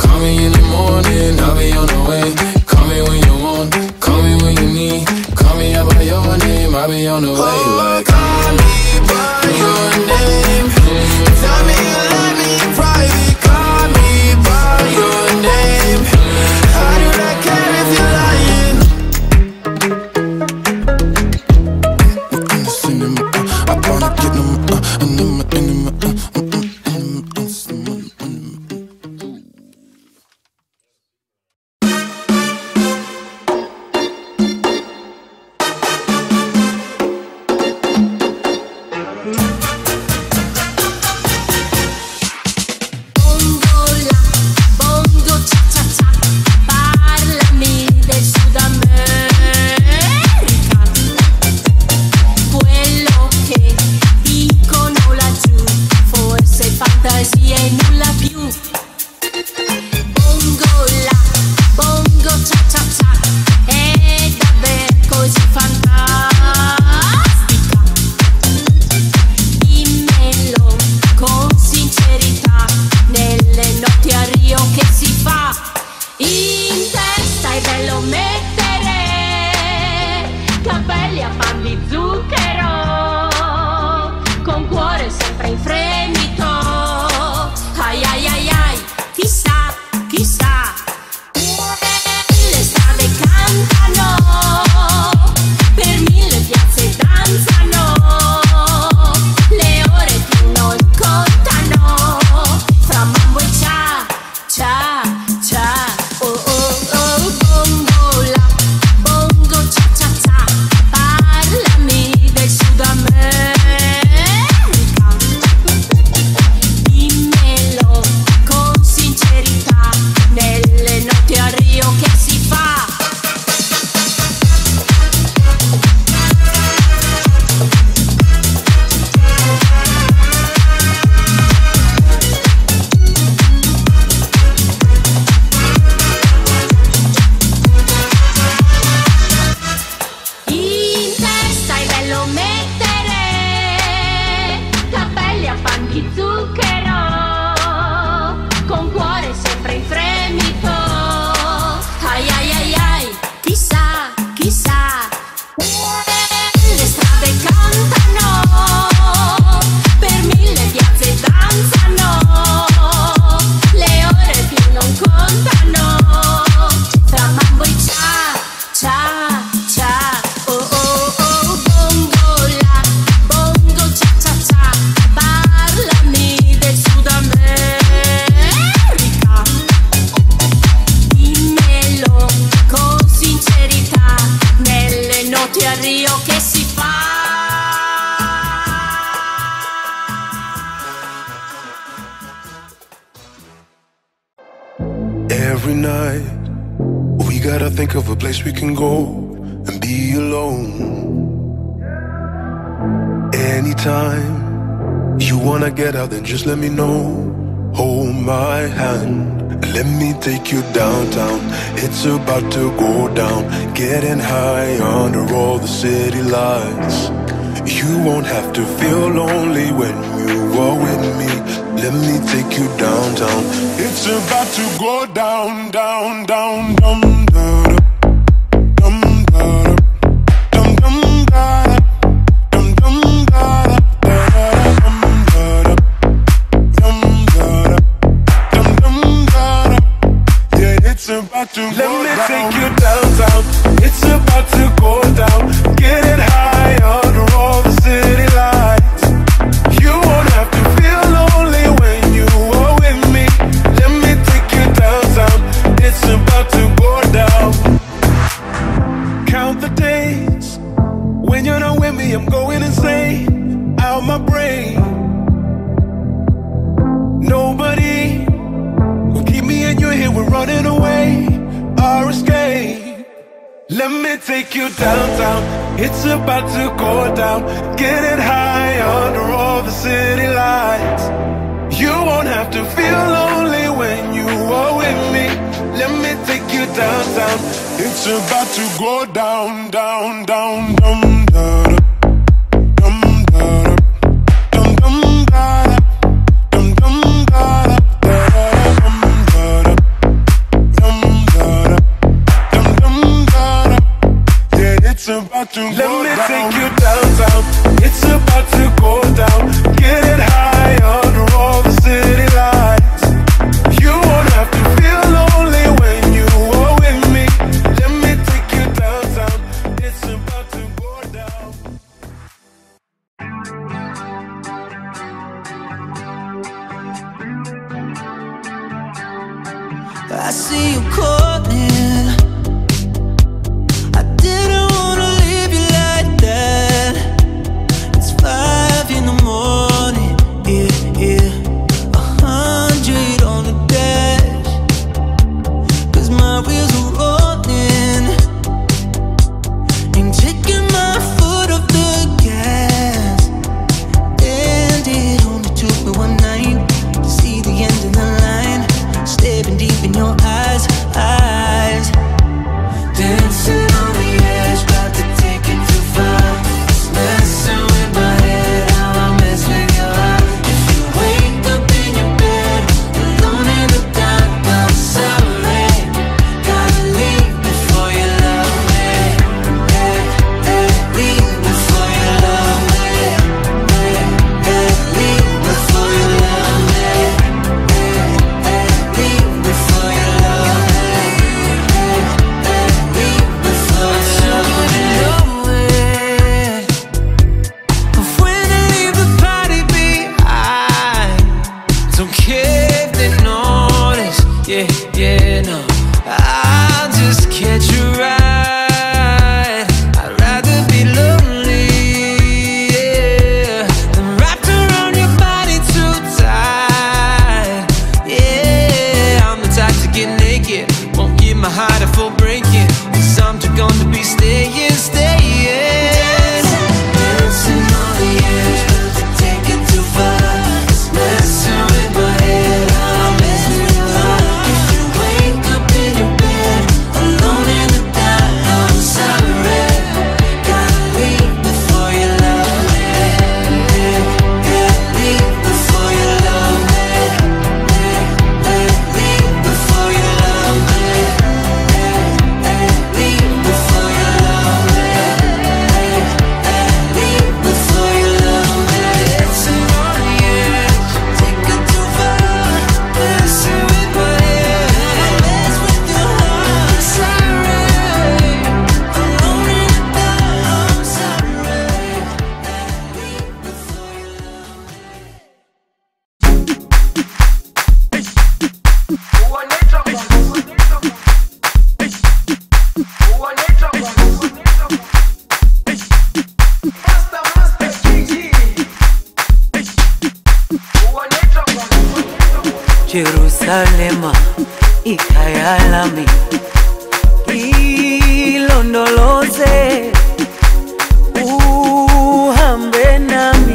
every night. We gotta think of a place we can go and be alone. Anytime you wanna get out, then just let me know. Hold my hand and let me take you downtown. It's about to go down, getting high under all the city lights. You won't have to feel lonely when you are with me. Let me take you downtown. It's about to go down, down, down, down, down, down, down, down, down, down. To Let me down. Take you downtown. It's about to go down, getting high under all the city lights. You won't have to feel lonely when you are with me. Let me take you downtown. It's about to go down. Count the days when you're not with me. I'm going insane, out my brain. Nobody will keep me and you're here. We're running away. Our escape. Let me take you downtown. It's about to go down, getting high under all the city lights. You won't have to feel lonely when you are with me. Let me take you downtown. It's about to go down, down, down, down, down. To Let me down. Take you downtown. It's about to go down, getting high under all the city lights. You won't have to feel lonely when you are with me. Let me take you downtown. It's about to go down. I see you calling. I didn't wanna leave you like that. It's five in the morning, yeah, yeah. A hundred on the dash, 'cause my wheels are rolling. Ain't taking my foot off the gas. And it only took me one night to see the end of the line. Staring deep in your eyes, eyes. Dancing on the edge, about to take it too far. It's messing with my head, how I mess with your heart. If you wake up in your bed, alone in the dark, I'm sorry. Gotta leave before you love me. Hey, hey, leave before you love me. Hey, hey, leave before you love me. Hey, hey, leave before you love me. Hey, hey, leave before you love me. Of when I leave the party behind. Don't care if they notice, yeah, yeah, no. I'll just catch a ride. I'd rather be lonely, yeah, than wrapped around your body too tight. Yeah, I'm the type to get naked, won't give my heart a full breaking. 'Cause I'm too gonna be staying, staying. Dancing on the edge, about to take it too far. It's messing with my head, how I mess with your heart. If you wake up in your bed, alone in the dark, I'm sorry. Gotta leave before you love me. Yeah, yeah, leave before you love me. Yeah, yeah, leave before you love me. Yeah, yeah, leave before you love me. Yeah, yeah, leave before you love me. Dancing on the edge, take it too far. Dancing with my head, mess with your heart. Sorry, alone in the dark, I'm sorry. Leave before you love me. Jerusalema ikhaya lami ilondoloze uhambe nami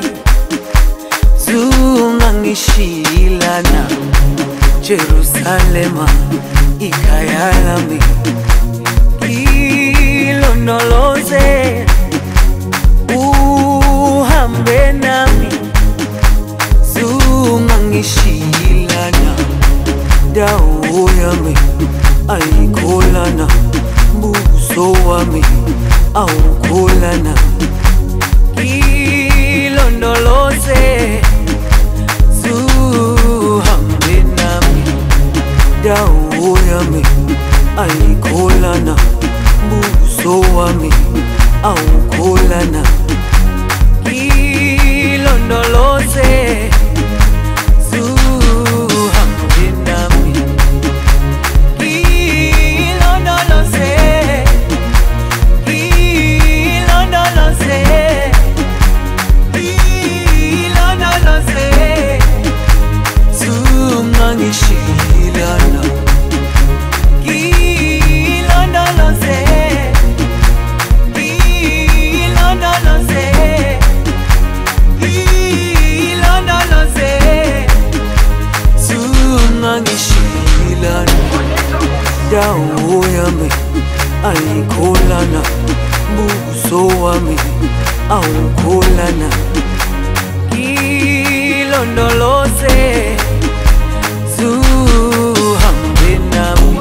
zungangishilana Jerusalema ikhaya lami ilondoloze uhambe nami zungangishilana dawo yami ayikholana buso wami awukholana ilondoloze zuhambe nami dawo yami ayikholana buso wami awukholana ilondoloze zuhambe nami ilondoloze ilondoloze ilondoloze zungangishilana ilondoloze ilondoloze ilondoloze zungangishilana dawo yami ayikholana buso wami awukholana ilondoloze zuhambe nami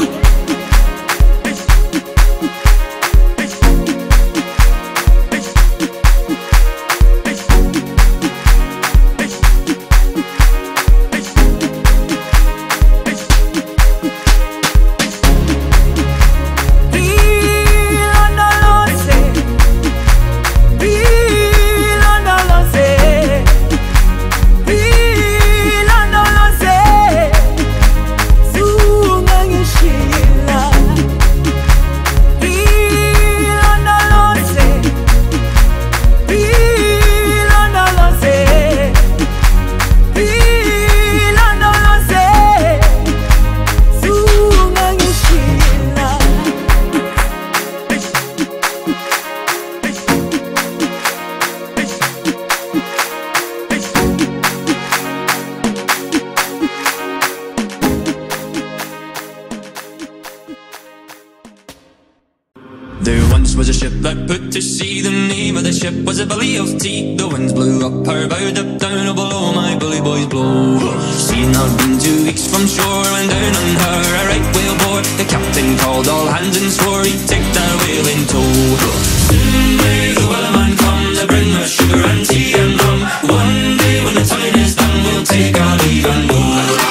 Was a ship that put to sea. The name of the ship was a Billy of Tea. The winds blew up her bow, up down, oh below my bully boys blow. Seeing I'd been two weeks from shore, went down on her a right whale bore. The captain called all hands and swore he'd take that whale in tow. Soon may the wellerman come to bring us sugar and tea and rum. One day when the time is done, we'll take our leave and go.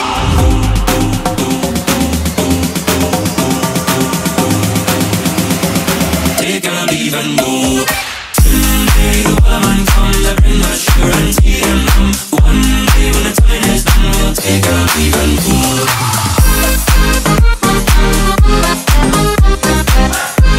And go. Someday the wellerman come to bring us sugar and tea and rum. One day when the time is done, we'll take our leave and go.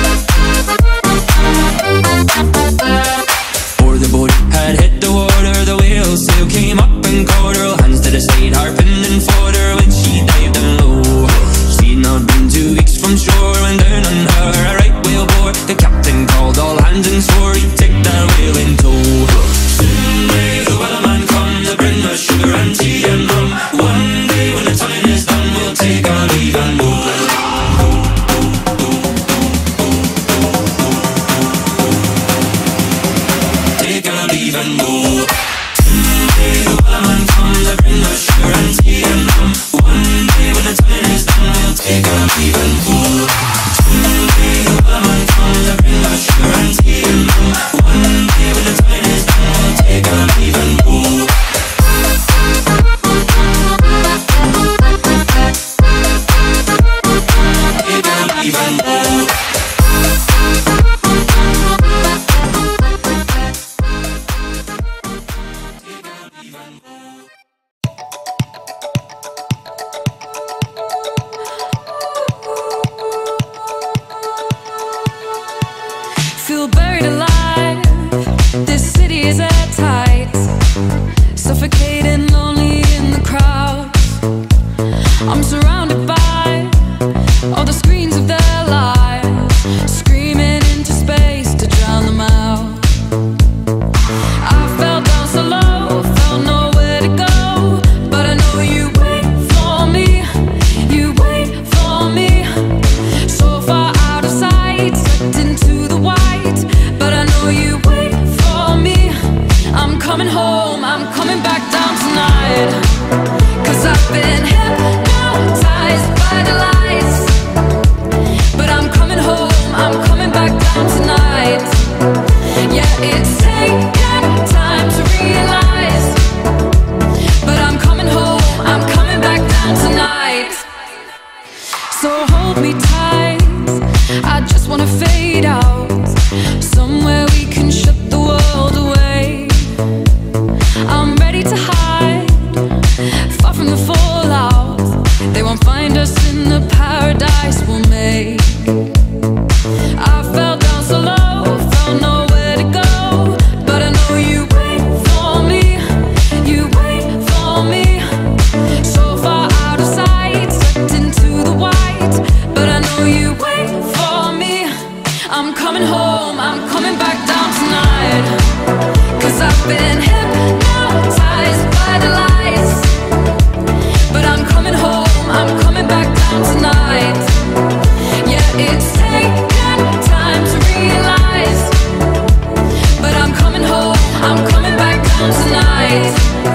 So hold me tight, I just wanna fade out somewhere we can shut the world away. I'm ready to hide, far from the fallout. They won't find us in the paradise we'll make. I fell down so low, found nowhere to go, but I know you wait for me, you wait for me. So far out of sight, sucked into the white, but I know you wait for me. I'm coming home, I'm coming back down tonight, 'cause I've been hypnotized by the lights. But I'm coming home, I'm coming back down tonight. Yeah, it's taken time to realize, but I'm coming home, I'm coming back down tonight.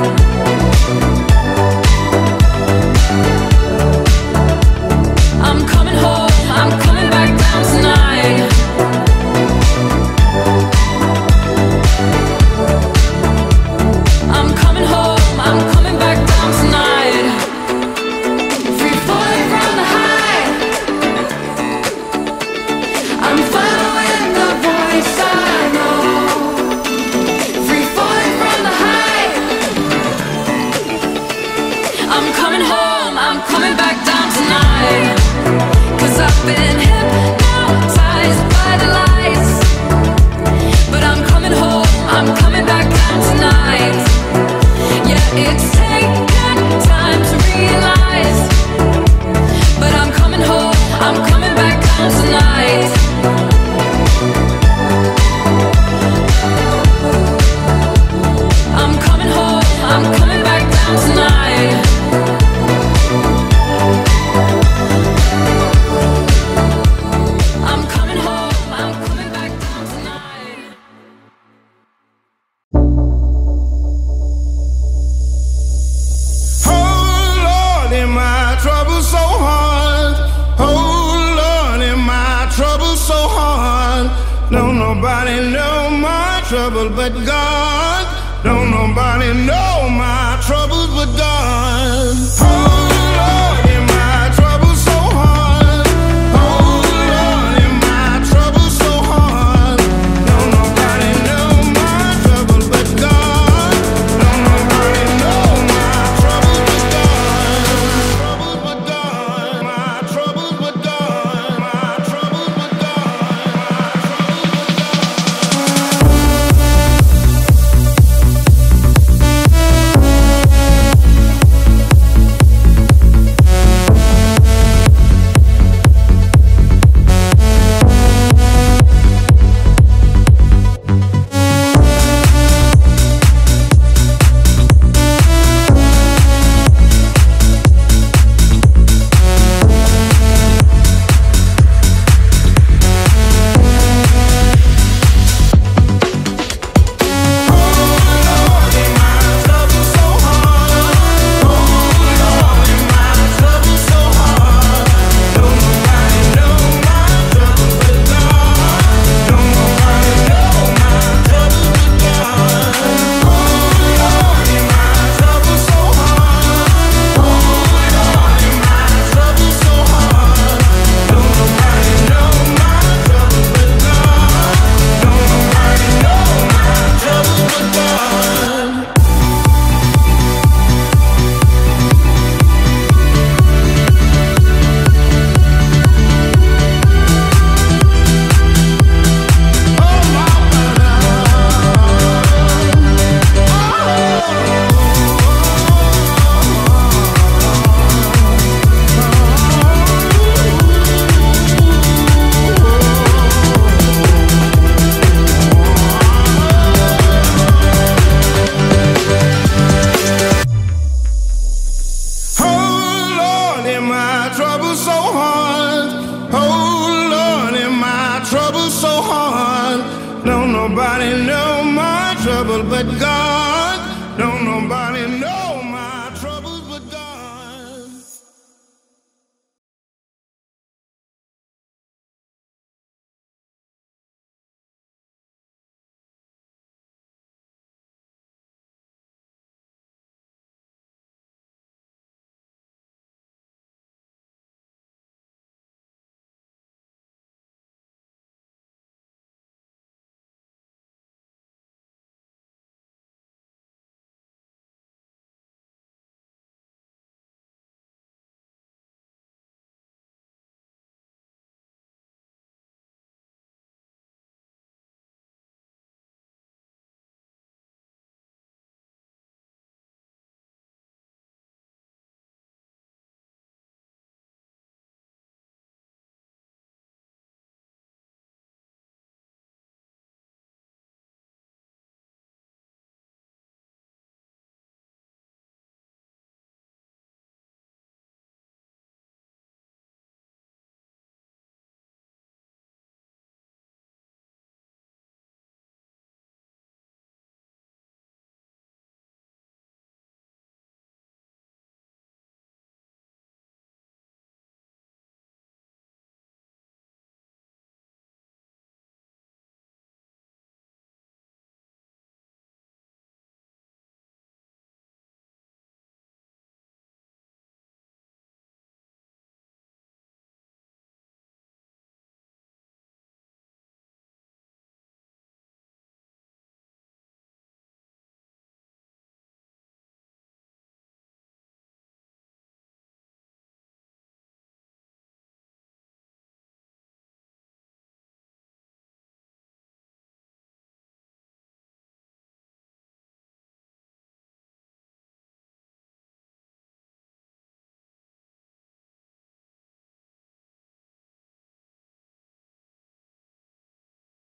I'm coming home, I'm coming back down tonight. I'm coming home, I'm coming back down tonight. Free falling from the high, I'm following the voice I know. Free falling from the high, I'm coming home, I'm coming back down tonight. 'Cause I've been hypnotized by the lights, but I'm coming home, I'm coming back down tonight. Yeah, it's taken time to realize, but I'm coming home, I'm coming back down tonight. I'm coming home, I'm coming back down tonight. I'm coming home, I'm coming back down tonight. Oh Lord, am my trouble so hard? Oh Lord, am my trouble so hard? Don't nobody know my trouble but God. Don't nobody know my troubles but God. Oh Lord, am my trouble so hard? Oh Lord, am my trouble so hard? Don't nobody know my trouble but God. Don't nobody know my trouble but God. My troubles but God. My troubles but trouble but God.